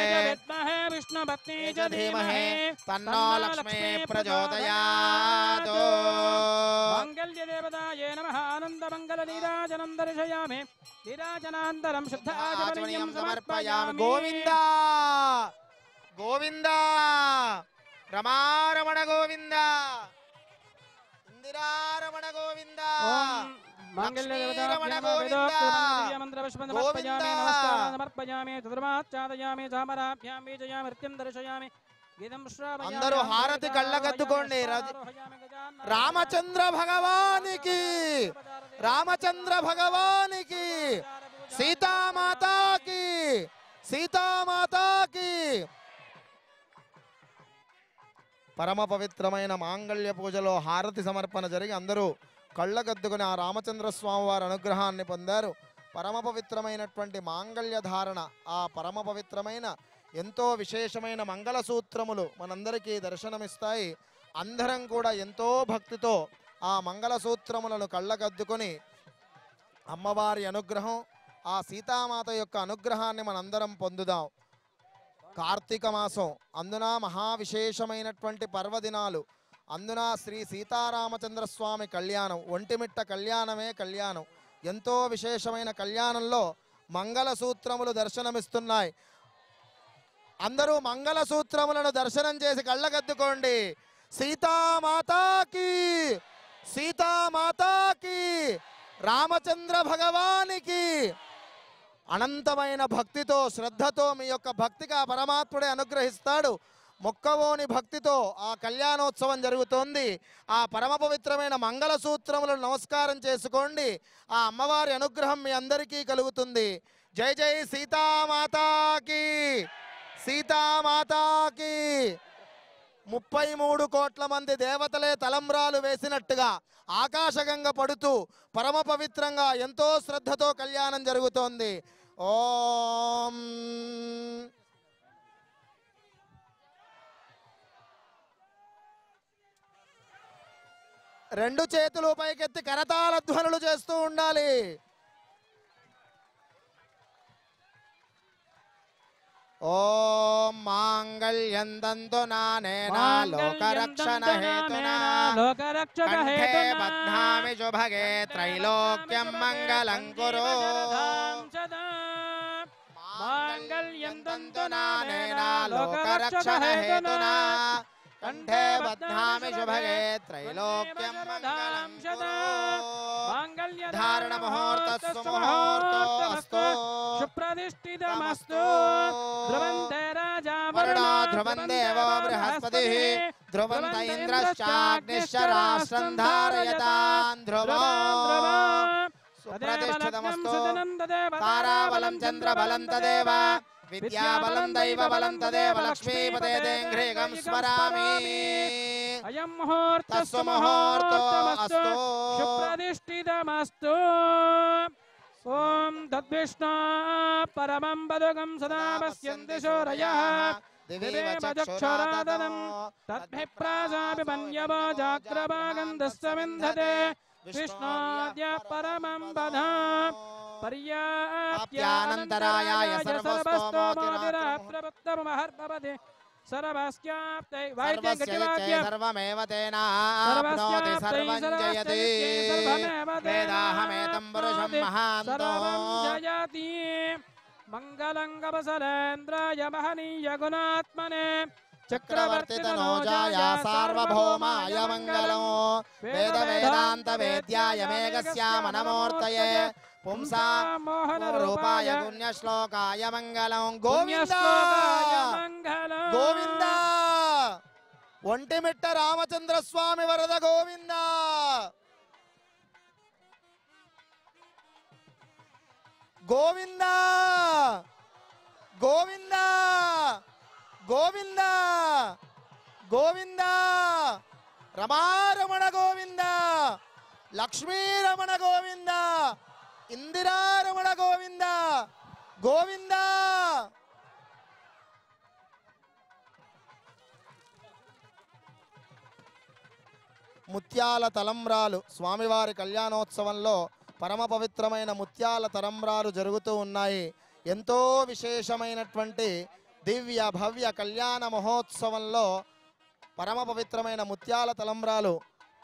ధీమహి తన్నో లక్ష్మీ ప్రచోదయాత్. మాంగళ్య దేవతాయే నమః. ఆనంద మంగళ నీరాజనం దర్శయామి. నీరాజనాంతరం శుద్ధ ఆచమనీయం సమర్పయామి. గోవింద గోవింద రమారమణ గోవింద ఇందిరారమణ గోవింద మాంగళ్య లక్ష్మీరమణ గోవింద సమర్పయామి. నమస్కారం సమర్పయామి. చతుర్మాచాదయామి చామరాభ్యాం బీజయామి నృత్యం దర్శయామి. అందరూ హారతి కళ్ళకద్దుకోండి. రామచంద్ర భగవానికి రామచంద్ర భగవానికి సీతామాతాకి సీతామాతాకి. పరమ పవిత్రమైన మాంగళ్య పూజలో హారతి సమర్పణ జరిగి అందరూ కళ్ళగద్దుకుని ఆ రామచంద్ర స్వామి వారి అనుగ్రహాన్ని పొందారు. పరమ పవిత్రమైనటువంటి మాంగళ్య ధారణ ఆ పరమ పవిత్రమైన ఎంతో విశేషమైన మంగళసూత్రములు మనందరికీ దర్శనమిస్తాయి. అందరం కూడా ఎంతో భక్తితో ఆ మంగళసూత్రములను కళ్ళగద్దుకొని అమ్మవారి అనుగ్రహం ఆ సీతామాత యొక్క అనుగ్రహాన్ని మనందరం పొందుదాం. కార్తీక మాసం అందున మహావిశేషమైనటువంటి పర్వదినాలు అందున శ్రీ సీతారామచంద్ర స్వామి కళ్యాణం ఒంటిమిట్ట కళ్యాణమే కళ్యాణం. ఎంతో విశేషమైన కళ్యాణంలో మంగళసూత్రములు దర్శనమిస్తున్నాయి. అందరూ మంగళసూత్రములను దర్శనం చేసి కళ్ళగద్దుకోండి. సీతామాతాకి సీతామాతాకి రామచంద్ర భగవానికి. అనంతమైన భక్తితో శ్రద్ధతో మీ యొక్క భక్తిగా పరమాత్ముడే అనుగ్రహిస్తాడు. మొక్కవోని భక్తితో ఆ కళ్యాణోత్సవం జరుగుతోంది. ఆ పరమ పవిత్రమైన మంగళసూత్రములను నమస్కారం చేసుకోండి. ఆ అమ్మవారి అనుగ్రహం మీ అందరికీ కలుగుతుంది. జై జై సీతామాతాకి సీతామాతాకి. ముప్పై మూడు కోట్ల మంది దేవతలే తలంబ్రాలు వేసినట్టుగా ఆకాశగంగ పడుతూ పరమ పవిత్రంగా ఎంతో శ్రద్ధతో కళ్యాణం జరుగుతోంది. ఓం రెండు చేతులు పైకెత్తి కరతాళ ధ్వనులు చేస్తూ ఉండాలి. ఓం మాంగళ్యం తంతునానేనా లోకరక్షణ హేతునా కంఠే బధ్నామి శుభగే త్రైలోక్యం మంగళం కురు. మాంగళ్యం తంతునానేనా లోకరక్షణ హేతునా కంఠే బధ్నామి శుభగే త్రైలోక్యం మంగళం కురు. ధారణ ముహూర్తస్సు ముహూర్తోస్తు సుప్రతిష్ఠితమస్తు. ధ్రువంతే రాజా వరుణో ధ్రువం దేవో బృహస్పతిః ధ్రువం ఇంద్రశ్చాగ్నిశ్చ రాష్ట్రం ధారయతాన్ ధ్రువో. సుప్రతిష్ఠితమస్తు. తారాబలం చంద్రబలం తదేవ విద్యాబలం దైవబలం తదేవ లక్ష్మీపతే దేంఘ్రీగం స్మరామి. అయం ముహూర్తస్సు ముహూర్తోస్తు సుప్రతిష్ఠితమస్తు. ఓం తద్విష్ణు పరమం పదగం సదా పశ్యంతి శౌరయః దివేవ చక్షురాదనం తద్భిప్రాజాపి మన్యవో జాగ్రవాగం దస్సవింధతే. విష్ణోద్య పరమం పదం పర్యాప్యానంతరాయాయ సర్వస్తోమోతిరాత్రవత్తమహర్భవతి. సర్వస్యాప్తై వైద్యగతివాక్యం సర్వమేవ తేనాప్నోతి సర్వం జయతి. వేదాహమేతం పురుషం మహాంతో. జయతి. మంగళంగవసలేంద్రాయ మహనీయ గుణాత్మనే చక్రవర్తి తనోజాయ సార్వభౌమాయ మంగళం వేద వేదాంత వేద్యాయ మేఘశ్యామ నమూర్తయే పుంసాం మోహన రూపాయ పుణ్య శ్లోకాయ మంగళం గోవింద గోవింద ఒంటిమిట్ట రామచంద్ర స్వామి వరద గోవింద గోవింద గోవింద గోవింద గోవింద రమారమణ గోవింద లక్ష్మీరమణ గోవింద ఇందిరారమణ గోవింద గోవింద ముత్యాల తలంబ్రాలు స్వామివారి కళ్యాణోత్సవంలో పరమ పవిత్రమైన ముత్యాల తలంబ్రాలు జరుగుతూ ఉన్నాయి. ఎంతో విశేషమైనటువంటి దివ్య భవ్య కళ్యాణ మహోత్సవంలో పరమ పవిత్రమైన ముత్యాల తలంబ్రాలు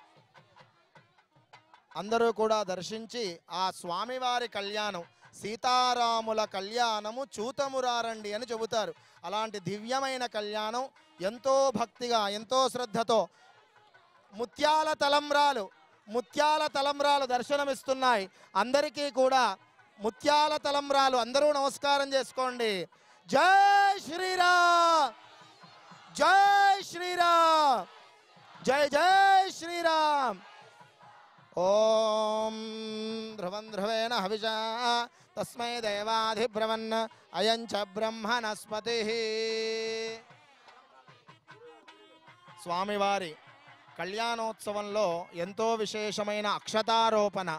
అందరూ కూడా దర్శించి ఆ స్వామివారి కళ్యాణం సీతారాముల కళ్యాణము చూతమురారండి అని చెబుతారు. అలాంటి దివ్యమైన కళ్యాణం ఎంతో భక్తిగా ఎంతో శ్రద్ధతో ముత్యాల తలంబ్రాలు ముత్యాల తలంబ్రాలు దర్శనమిస్తున్నాయి. అందరికీ కూడా ముత్యాల తలంబ్రాలు అందరూ నమస్కారం చేసుకోండి. జై శ్రీరామ్ జై శ్రీరామ్ జై జై శ్రీరామ్. ఓం ధ్రువం ధ్రువేణ హవిషా తస్మై దేవాధిబ్రవన్ అయం చ బ్రహ్మణస్పతి. స్వామివారి కళ్యాణోత్సవంలో ఎంతో విశేషమైన అక్షతారోపణ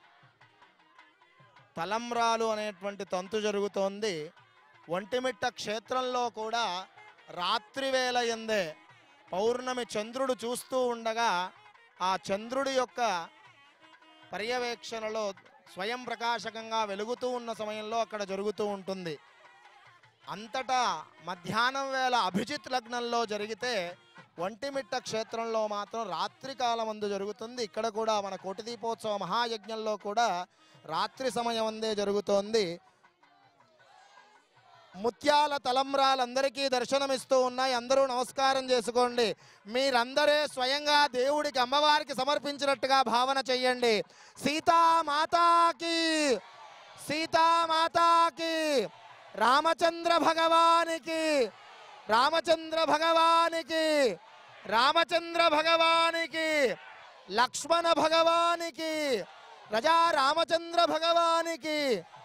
తలంబ్రాలు అనేటువంటి తంతు జరుగుతోంది. ఒంటిమిట్ట క్షేత్రంలో కూడా రాత్రివేళ ఎందే పౌర్ణమి చంద్రుడు చూస్తూ ఉండగా ఆ చంద్రుడి యొక్క పర్యవేక్షణలో స్వయం ప్రకాశకంగా వెలుగుతూ ఉన్న సమయంలో అక్కడ జరుగుతూ ఉంటుంది. అంతటా మధ్యాహ్నం వేళ అభిజిత్ లగ్నంలో జరిగితే ఒంటిమిట్ట క్షేత్రంలో మాత్రం రాత్రికాలం అందు జరుగుతుంది. ఇక్కడ కూడా మన కోటి దీపోత్సవ మహాయజ్ఞంలో కూడా రాత్రి సమయం అందే జరుగుతోంది. ముత్యాల తలంబ్రాలందరికీ దర్శనమిస్తూ ఉన్నాయి. అందరూ నమస్కారం చేసుకోండి. మీరందరే స్వయంగా దేవుడికి అమ్మవారికి సమర్పించినట్టుగా భావన చెయ్యండి. సీతామాతాకి సీతామాతాకి రామచంద్ర భగవానికి రామచంద్ర భగవానికి రామచంద్ర భగవానికి లక్ష్మణ భగవానికి ప్రజా రామచంద్ర భగవానికి.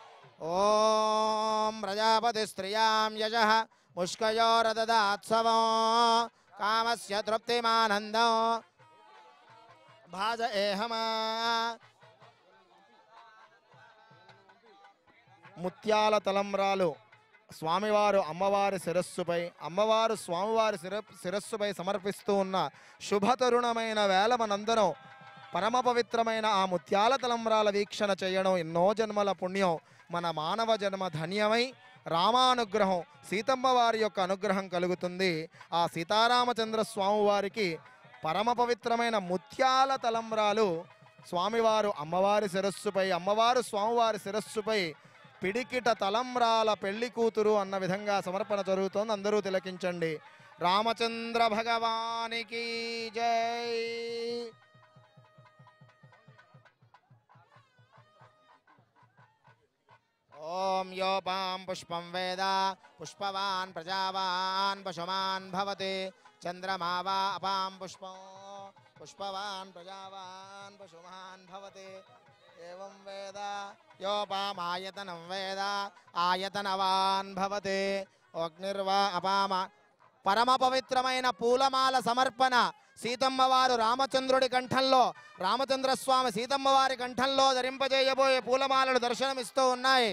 ఓం ప్రజాపతి స్త్రియాం యజః ముష్కయోరదదాత్సవం కామస్య తృప్తిమానందం భాజ ఏహమా. ముత్యాల తలంబ్రాలు స్వామివారు అమ్మవారి శిరస్సుపై అమ్మవారు స్వామివారి శిర శిరస్సుపై సమర్పిస్తూ ఉన్న శుభతరుణమైన వేళ మనందరం పరమ పవిత్రమైన ఆ ముత్యాల తలంబ్రాల వీక్షణ చేయడం ఎన్నో జన్మల పుణ్యం. మన మానవ జన్మ ధన్యమై రామానుగ్రహం సీతమ్మ వారి యొక్క అనుగ్రహం కలుగుతుంది. ఆ సీతారామచంద్ర స్వామి వారికి పరమ పవిత్రమైన ముత్యాల తలంబ్రాలు స్వామివారు అమ్మవారి శిరస్సుపై అమ్మవారు స్వామివారి శిరస్సుపై పిడికిట తలంబ్రాల పెళ్లి కూతురు అన్న విధంగా సమర్పణ జరుగుతోంది. అందరూ తిలకించండి. రామచంద్ర భగవానికి జై. ఓం యోపాం పుష్పం వేద పుష్పవాన్ ప్రజావాన్ పశుమాన్ భవతి చంద్రమా వా అపాం పుష్పం పుష్పవాన్ ప్రజావాన్ పశుమాన్ భవతి ఏవం వేద యోపామాయతనం వేద ఆయతనవాన్ భవతి అగ్నిర్వా అపామ. పరమ పవిత్రమైన పూలమాల సమర్పణ సీతమ్మ వారు రామచంద్రుడి కంఠంలో రామచంద్ర స్వామి సీతమ్మ వారి కంఠంలో ధరింపజేయబోయే పూలమాలలు దర్శనమిస్తూ ఉన్నాయి.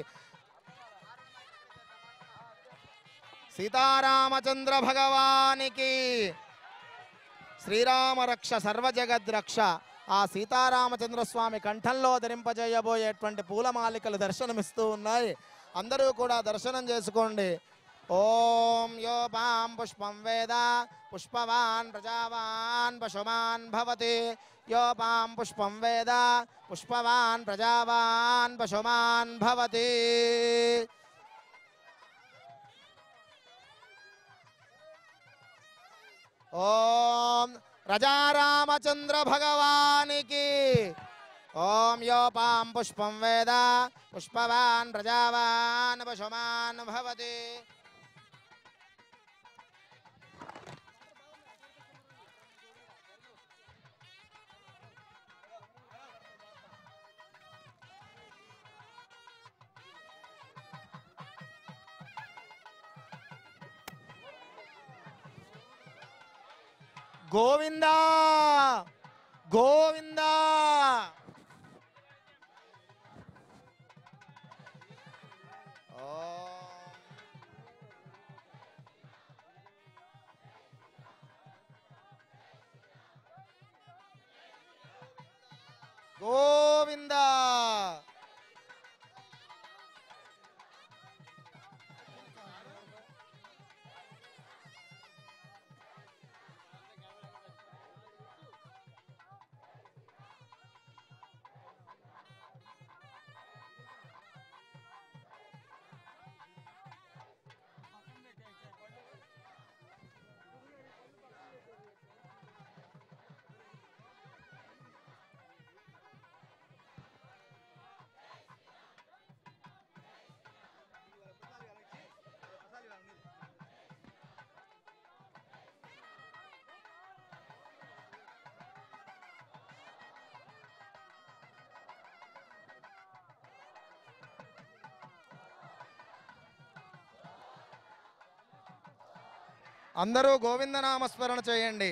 సీతారామచంద్ర భగవానికి శ్రీరామ రక్ష సర్వజగద్రక్ష. ఆ సీతారామచంద్ర స్వామి కంఠంలో ధరింపజేయబోయేటువంటి పూలమాలికలు దర్శనమిస్తూ ఉన్నాయి. అందరూ కూడా దర్శనం చేసుకోండి. ఓం యోపాం పుష్పం వేద పుష్పవాన్ ప్రజావాన్ పశుమాన్ భవతి యోపాం పుష్పం వేద పుష్పవాన్ ప్రజావాన్ పశుమాన్ భవతి. ओम रजारामचंद्र भगवान की। ओम योपाम पुष्पम वेद पुष्पवान प्रजावान पशुमान भवति। गोविंदा गोविंदा। गोविंदा అందరూ గోవిందనామస్మరణ చేయండి.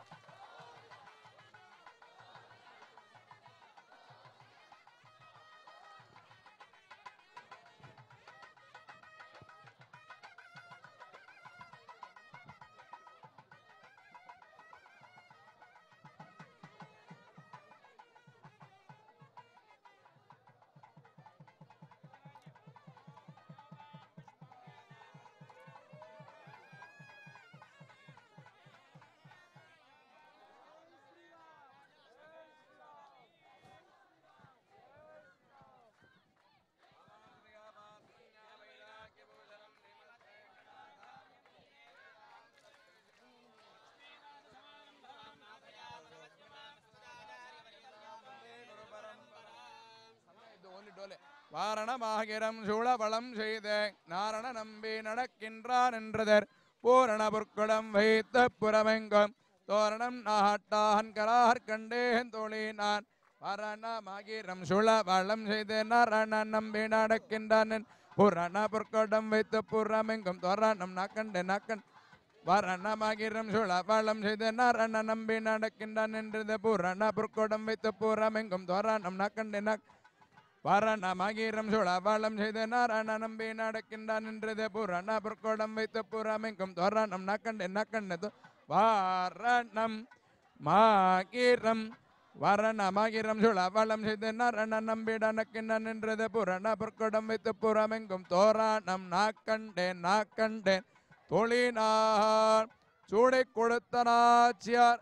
வாரணமாகிரம் சூழபலம் செய்த நாரண நம்பி நடக்கின்றான் என்றதர் பூரண பொற்குடம் வைத்த புறமெங்கும் தோரணம் நாட்டான் கரார் கண்டேன் தோழினான் வாரணமாகிரம் சூழபலம் செய்த நாரண நம்பி நடக்கின்றான் பூரண பொற்குடம் வைத்த புறமெங்கும் தோரணம் நாக்கண்டே நாக்கன் வாரணமாகிரம் சூழபலம் செய்த நாரண நம்பி நடக்கின்றான் என்றது பூரண பொற்குடம் வைத்த புறமெங்கும் தோரணம் நாக்கண்டே நாக் வாரணமாகிரம் சூழபலம் செய்த நாரண நம்பி நடக்கின்றான் என்றது புராண பொற்கோடம் வைத்த புறமெங்கும் தோரணம் நாக்கண்டே நாக்கண்டது வாரணம் மாகிரம் வாரணமாகிரம் சூழபலம் செய்த நாரண நம்பி நடக்கின்றான் என்றது புராண பொற்கோடம் வைத்த புறமெங்கும் தோரணம் நாக்கண்டே நாக்கண்டே தொழினார் சூடை கொடுத்த நாச்சியார்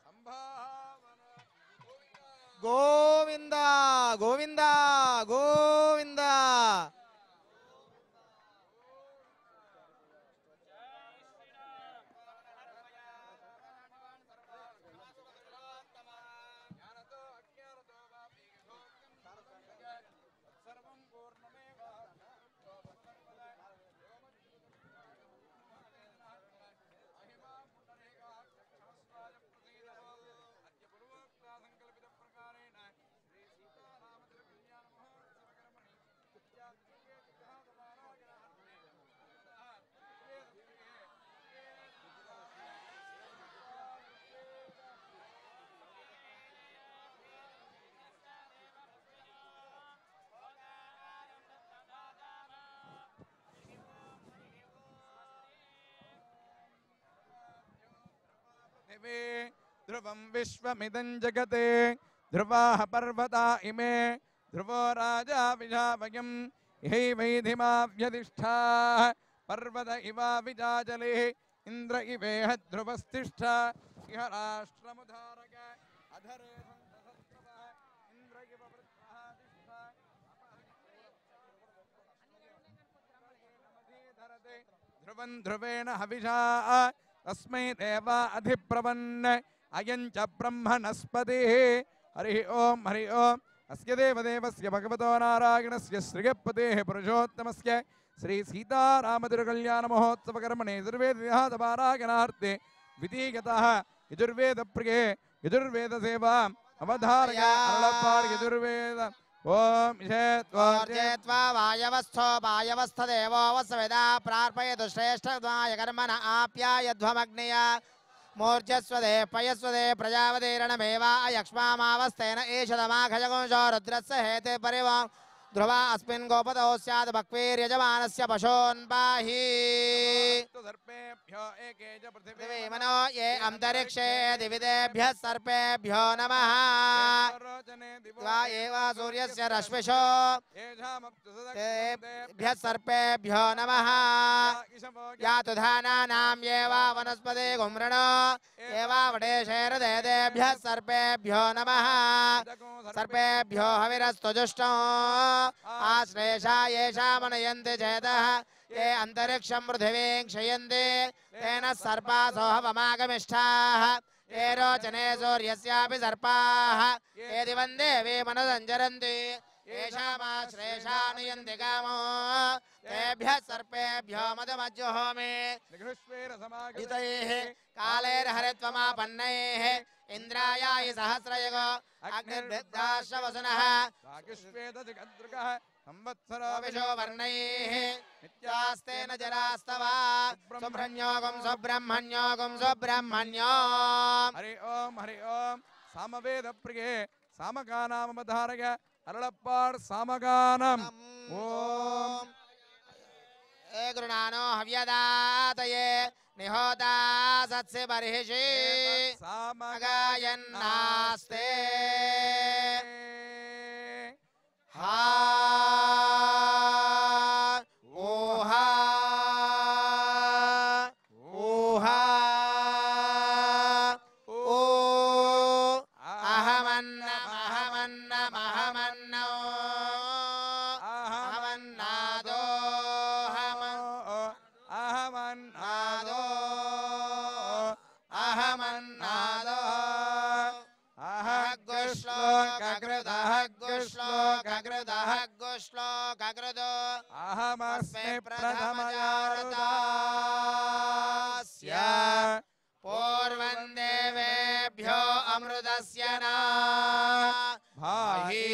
गोविंदा गोविंदा गोविंदा। ध्रुवं विश्वमिदं जगते ध्रुवाः पर्वता इमे ध्रुवो राजा विजावयं यैवैधिमाव्यधिष्ठाः पर्वत इवा विजाजलिः इंद्र इवेह ध्रुवस्तिष्ठ इह राष्ट्रमुधारक अधरे इंद्र इव ध्रुवं ध्रुवेण हविषा तस्मै देवा अधिप्रवन् अयं च ब्रह्मणस्पतिः हरिः ओम हरिः ओम अस्य देवदेवस्य भगवतो नारायणस्य श्रीगपतेः पुरुषोत्तमस्य श्री सीतारामतिरुकल्याण महोत्सव कर्मणे यजुर्वेद विहातपारायणार्थे विधिगतः यजुर्वेद प्रिये यजुर्वेद सेवा अवधारय अरळप्पाड यजुर्वेद ओम ईशेत्वा वायवस्थो वायवस्थदेवो वसवेदा प्रार्पयतु श्रेष्ठद्वाय कर्मण आप्यायध्वमग्नय मूर्जस्वदे पयस्वदे प्रजापतिरणमेवा अयक्ष्मामावस्थेन एषदमाखजगुंशो रुद्रस्य हेते परिवां ध्रुवा अस्मिन् गोपतौ स्यात् भक्वीर्यजमानस्य पशून्पाहि सर्पेभ्यो एके च पृथिवी मनो ये अन्तरिक्षे दिविदेभ्यः सर्पेभ्यो नमः द्वा एव सूर्यस्य रश्मिषो तेभ्यः सर्पेभ्यो नमः यातु धानानां येव वनस्पति गुम्रणो एवावडेशेरदेभ्यः सर्पेभ्यो नमः सर्पेभ्यो हविरस्तु जुष्टो आश्लेषा येषा मनयन्ति चेतः ये अन्तरिक्षं पृथिवीं क्षयन्ति तेन सर्पासो हवमागमिष्ठाः ये रोचने सूर्यस्यापि सर्पाः ये दिवं देवी मनसञ्चरन्ति येषामाश्लेषा नयन्ति कामो तेभ्यः सर्पेभ्यो मदमज्जुहोमि इतैः कालैर्हरित्वमापन्नैः इन्द्रायाय सहस्रयुगो अग्निर्भिद्दाश्वसुनः संवत्सरो विशो वर्णैः नित्यास्तेन जरास्तवा सुब्रह्मण्योगं सुब्रह्मण्योगं सुब्रह्मण्यो हरि ओम हरि ओम सामवेद प्रिये सामगानामवधारय अरळप्पाड सामगानम् ओम ए गुरुनानो हव्यदातये निहोता सत्सि बर्हिषि सामगायन्नास्ते हा ओहा ओहा ओ अहमन्नम अहमन्नम अहमन्नो अहमन्नादो अहमन्नादो अहमन्नादो अहग्श्लोककृतः श्लोककृतः श्लोककृतो अहमस्मि प्रथमजारुदास्य पूर्वं देवेभ्यो अमृतस्य न भाहि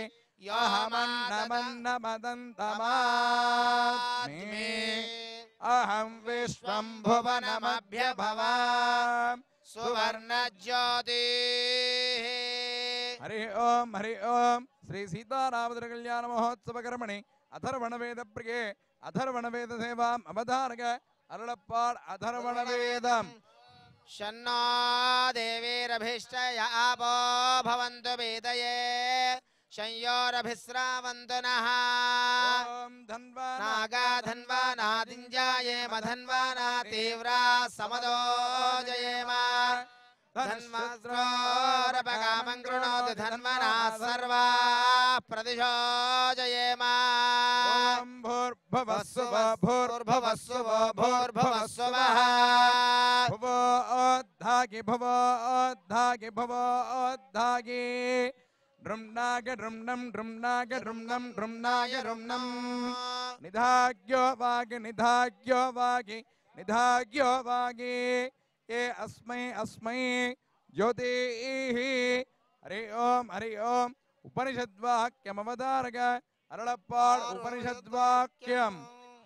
यहमन्नमन्नमदन्तमास्मि अहं विश्वं भुवनमभ्यभवाम् सुवर्णज्योतिः हरि ओम हरि ओम श्री सीतारामतिरुकल्याण महोत्सव कर्मणि अथर्वण वेद प्रिये अथर्वण वेद सेवाम् अवधारक अरळप्पाड अथर्वण वेदम् शन्नो देवीरभिष्टय आपो भवन्तु वेदये शंयोरभिस्रावन्तु नः ओम धन्वा नागा धन्वा नादिञ्जाये मधन्वाना तीव्रा समदो जयेम धन्वस्रोरपकामं कृणोतु धन्वना सर्वा प्रदिशो जयेम ओम भूर्भुवस्सुव भूर्भुवस्सुव भूर्भुवस्सुवः भुवो ओद्धागि भुवो ओद्धागि भुवो ओद्धागि ड्रुम्नाग ड्रुम्नं ड्रुम्नाग ड्रुम्नं ड्रुम्नाग ड्रुम्नं निधाग्यो वागि निधाग्यो वागि निधाग्यो वागि ये अस्मै अस्मै ज्योतिः हरि ओम हरि ओम उपनिषद्वाक्यमवधारक अरळप्पाड उपनिषद्वाक्यम्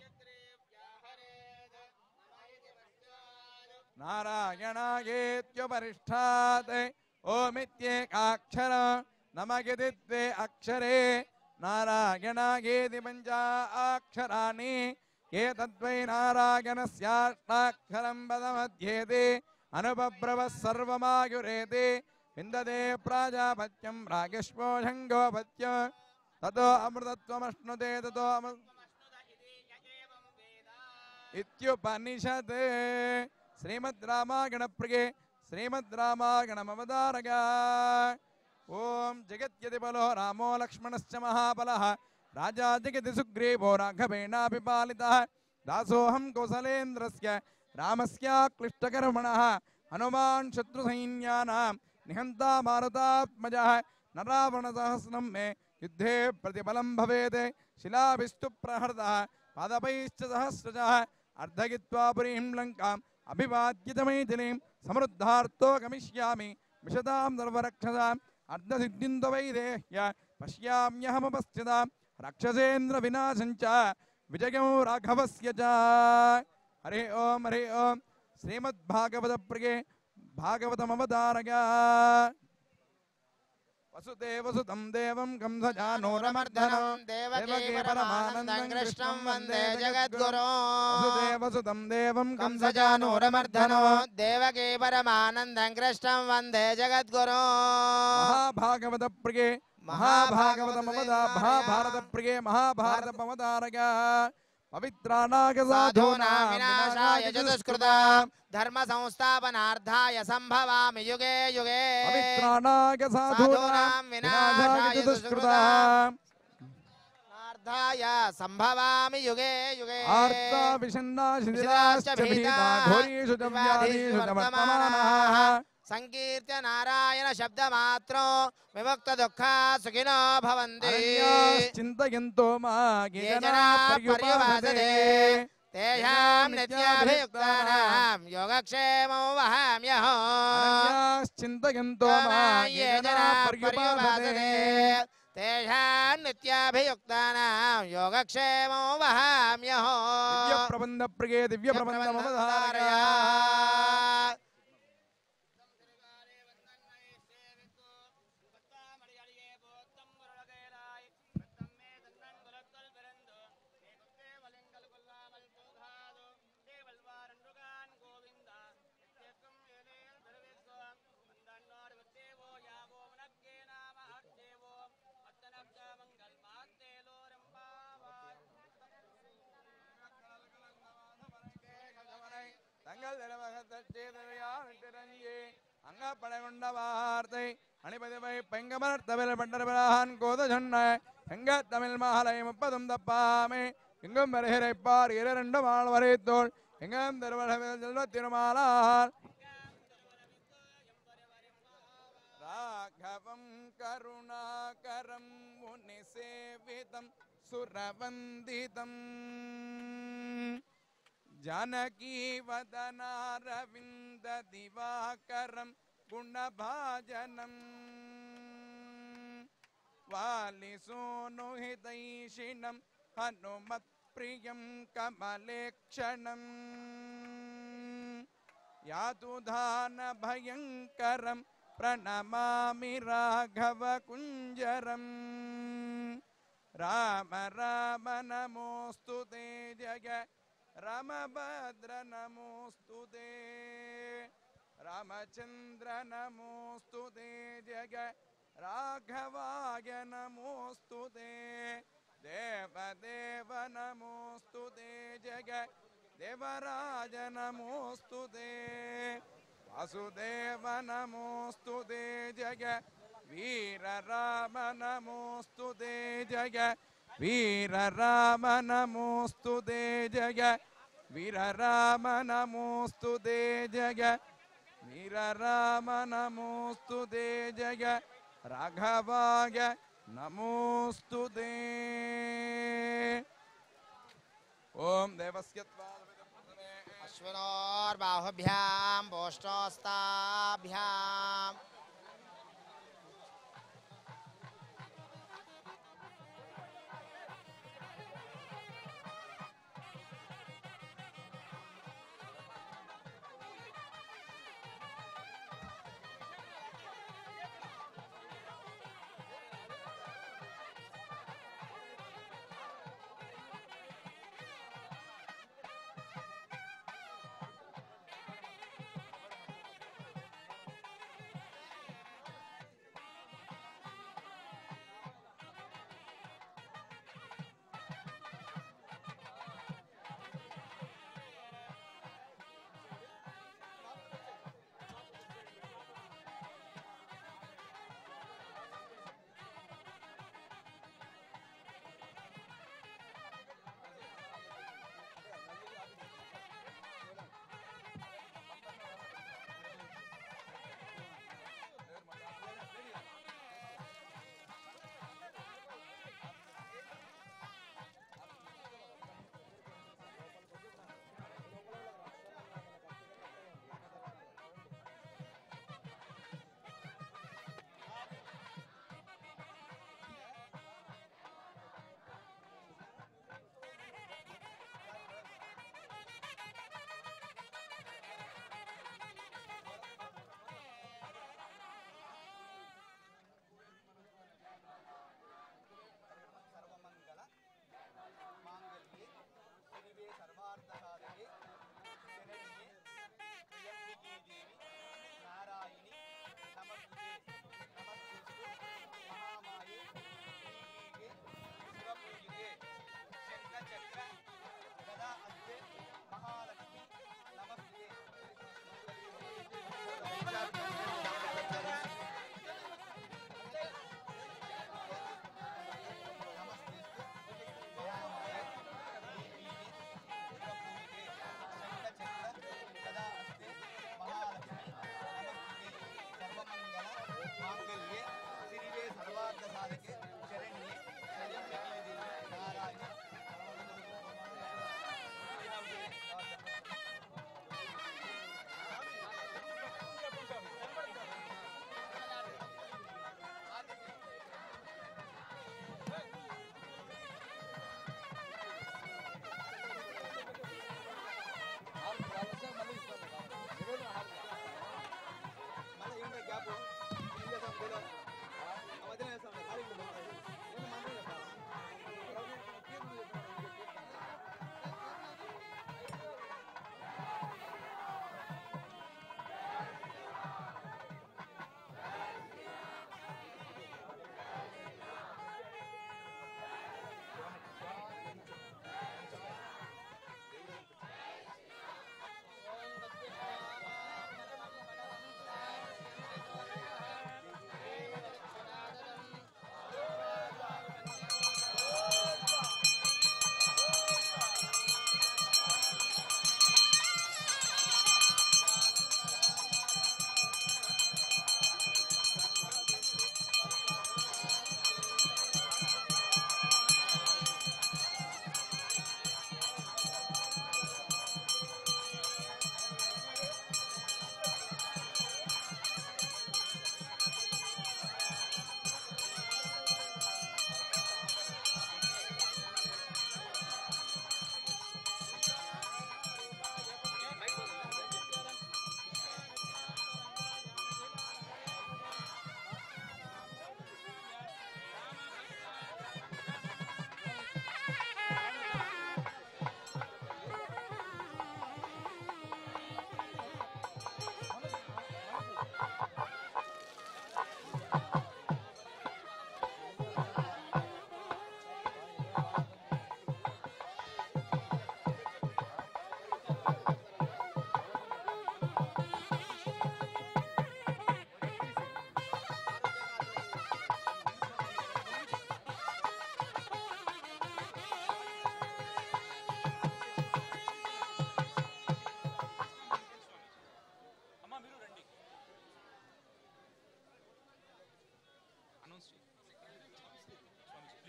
नारायणायेत्युपरिष्ठात् ओमित्येकाक्षर नमगिति द्वे अक्षरे नारायणायेति पञ्चाक्षराणि एतद्वै नारायणस्याष्टाक्षरं पदमध्येते अनुपब्रवः सर्वमायुरेति विन्दते प्राजापत्यं रागिष्पोषङ्गोपत्य ततो अमृतत्वमश्नुते ततो इत्युपनिषत् श्रीमद् रामायण प्रिये श्रीमद् रामायणमवधारक ओम जगत्यतिबलो रामो लक्ष्मणश्च महाबलः राजा जगति सुग्रीवो राघवेणाभिपालितः दासोऽहं कौसलेन्द्रस्य रामस्याक्लिष्टकर्मणः हनुमान् शत्रुसैन्यानां निहन्ता मारुतात्मजः न रावणसहस्रं मे युद्धे प्रतिफलं भवेत् शिलाभिस्तु प्रहृतः पादपैश्च सहस्रशः अर्धयित्वा पुरीं लङ्काम् अभिवाद्य च मैथिलीं समृद्धार्थो गमिष्यामि विशतां सर्वरक्षसाम् अर्धसिद्धिं वैदेह्य पश्याम्यहमुपस्थितां राक्षसेन्द्र विनाशं च विजयो राघवस्य च। हरे ओम हरे ओम श्रीमद्भागवत प्रिये भागवतमवतारय वसुदेवसुतं देवं कंसचानूरमर्दनं देवकी परमानन्दं कृष्णं वन्दे जगद्गुरो वसुदेवसुतं देवं कंसचानूरमर्दनो देवकी परमानन्दं कृष्णं वन्दे जगद्गुरो महाभागवत प्रिये महाभागवतमवदा महाभारत प्रिये महाभारतमवतारय पवित्रानागसाधूनां विनाशाय चतुष्कृतां धर्म संस्थापनार्थाय संभवामि युगे युगे पवित्रानागसाधूनां विनाशाय चतुष्कृतां संभवामि युगे युगे आर्ता विषण्णाशिलाश्च भीता घोरीषु च व्याधीषु च वर्तमानाः संकीर्त्य नारायण शब्दमात्रो विमुक्त दुःखा सुखिनो भवन्ति चिन्तयन्तो मा ये जनाः पर्युपासते तेषां नित्याभियुक्तानां योगक्षेमो वहाम्यहो चिन्तयन्तो मा ये जनाः पर्युपासते तेषां नित्याभियुक्तानां योगक्षेमो वहाम्यहो दिव्यप्रबन्ध प्रिये दिव्यप्रबन्धमवधारय अंगपड़गुंड वार्ते अणिपदिवै पेंगमर्तविल पंडरबलाहन कोदजन्न ಹೆಂಗ ತಮಿಳ್ ಮಹಾಲಯ ಮುಪ್ಪದುಂ ತಪ್ಪಾಮೆ ಹಿಂಗಂ ಬರೆಹರೆಪ್ಪಾರ್ ಇರರೆಂಡು ಮಾಳ್ವರೆತ್ತೋಳ್ ಹಿಂಗಂ ದರ್ವಳವೆಲ್ ಜಲ್ವತ್ತಿರುಮಾಲಾರ್ ರಾಘವಂ ಕರುಣಾಕರಂ ಮುನಿಸೇವಿತಂ ಸುರವಂದಿತಂ जानकी वदनारविंद दिवाकरं गुणभाजनम् वालिसूनुहितैषिणं हनुमत्प्रियं कमलेक्षणम् यातुधानभयङ्करं प्रणमामि राघवकुञ्जरम् राम राम नमोऽस्तु ते जय रामभद्र नमोस्तुते रामचंद्र नमोस्तुते जय राघवाय नमोस्तुते देवदेव नमोस्तुते जय देवराज नमोस्तुते वासुदेव नमोस्तुते जय वीर राम नमोस्तुते जय वीर राम नमोस्तुते जय वीर राम नमोस्तुते जय वीर राम नमोस्तुते जय राघवाय नमोस्तुते ओम देवस्य अश्विनोर्बाहुभ्यां पोष्टोस्ताभ्याम्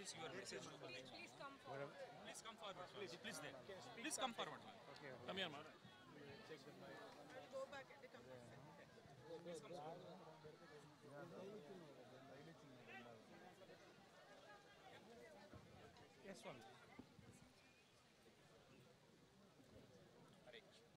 please your message. Please come forward. Please come forward. Please, please there. Please come forward. Okay. Come here, ma'am. Go back. Please come forward. Yes, Swami.